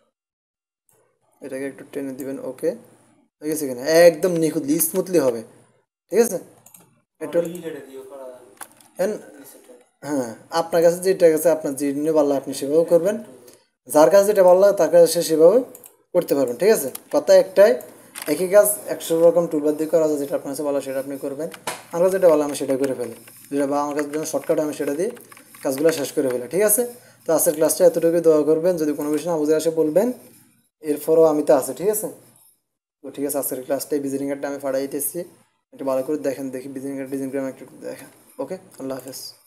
এটাকে একটু টেনে দিবেন, ওকে। হয়ে গেছে কিনা? একদম নিখুঁত স্মুথলি হবে, ঠিক আছে। একটু হ্যাঁ, হ্যাঁ, আপনার কাছে যেটা আছে, আপনার যেটা ভালো লাগে আপনি সেভাবে করবেন। যার কাছে যেটা ভালো লাগে তার কাছে সে সেভাবে করতে পারবেন, ঠিক আছে। কথা একটাই, একই কাজ 100 রকম টুলবার দিয়ে করা যায়, যেটা আপনার কাছে ভালো সেটা আপনি করবেন। আমার কাছে যেটা ভালো আমি সেটা করে ফেলি, যেটা বা আমার কাছে শর্টকাট আমি সেটা দিয়ে কাজগুলো শেষ করে ফেলি, ঠিক আছে। তো আজকের ক্লাসটা এতটুকুই, দোয়া করবেন। যদি কোনো বিষয় না বুঝে আসে বলবেন, এরপরও আমি তো আছি, ঠিক আছে। তো ঠিক আছে, আজকের ক্লাসটাই ভিজিটিং কার্ডটা আমি পাঠাই দিতেছি, একটু ভালো করে দেখেন, দেখি ভিজিটিং কার্ড ডিজাইন করে আমি একটু দেখেন। ওকে, আল্লাহ হাফেজ।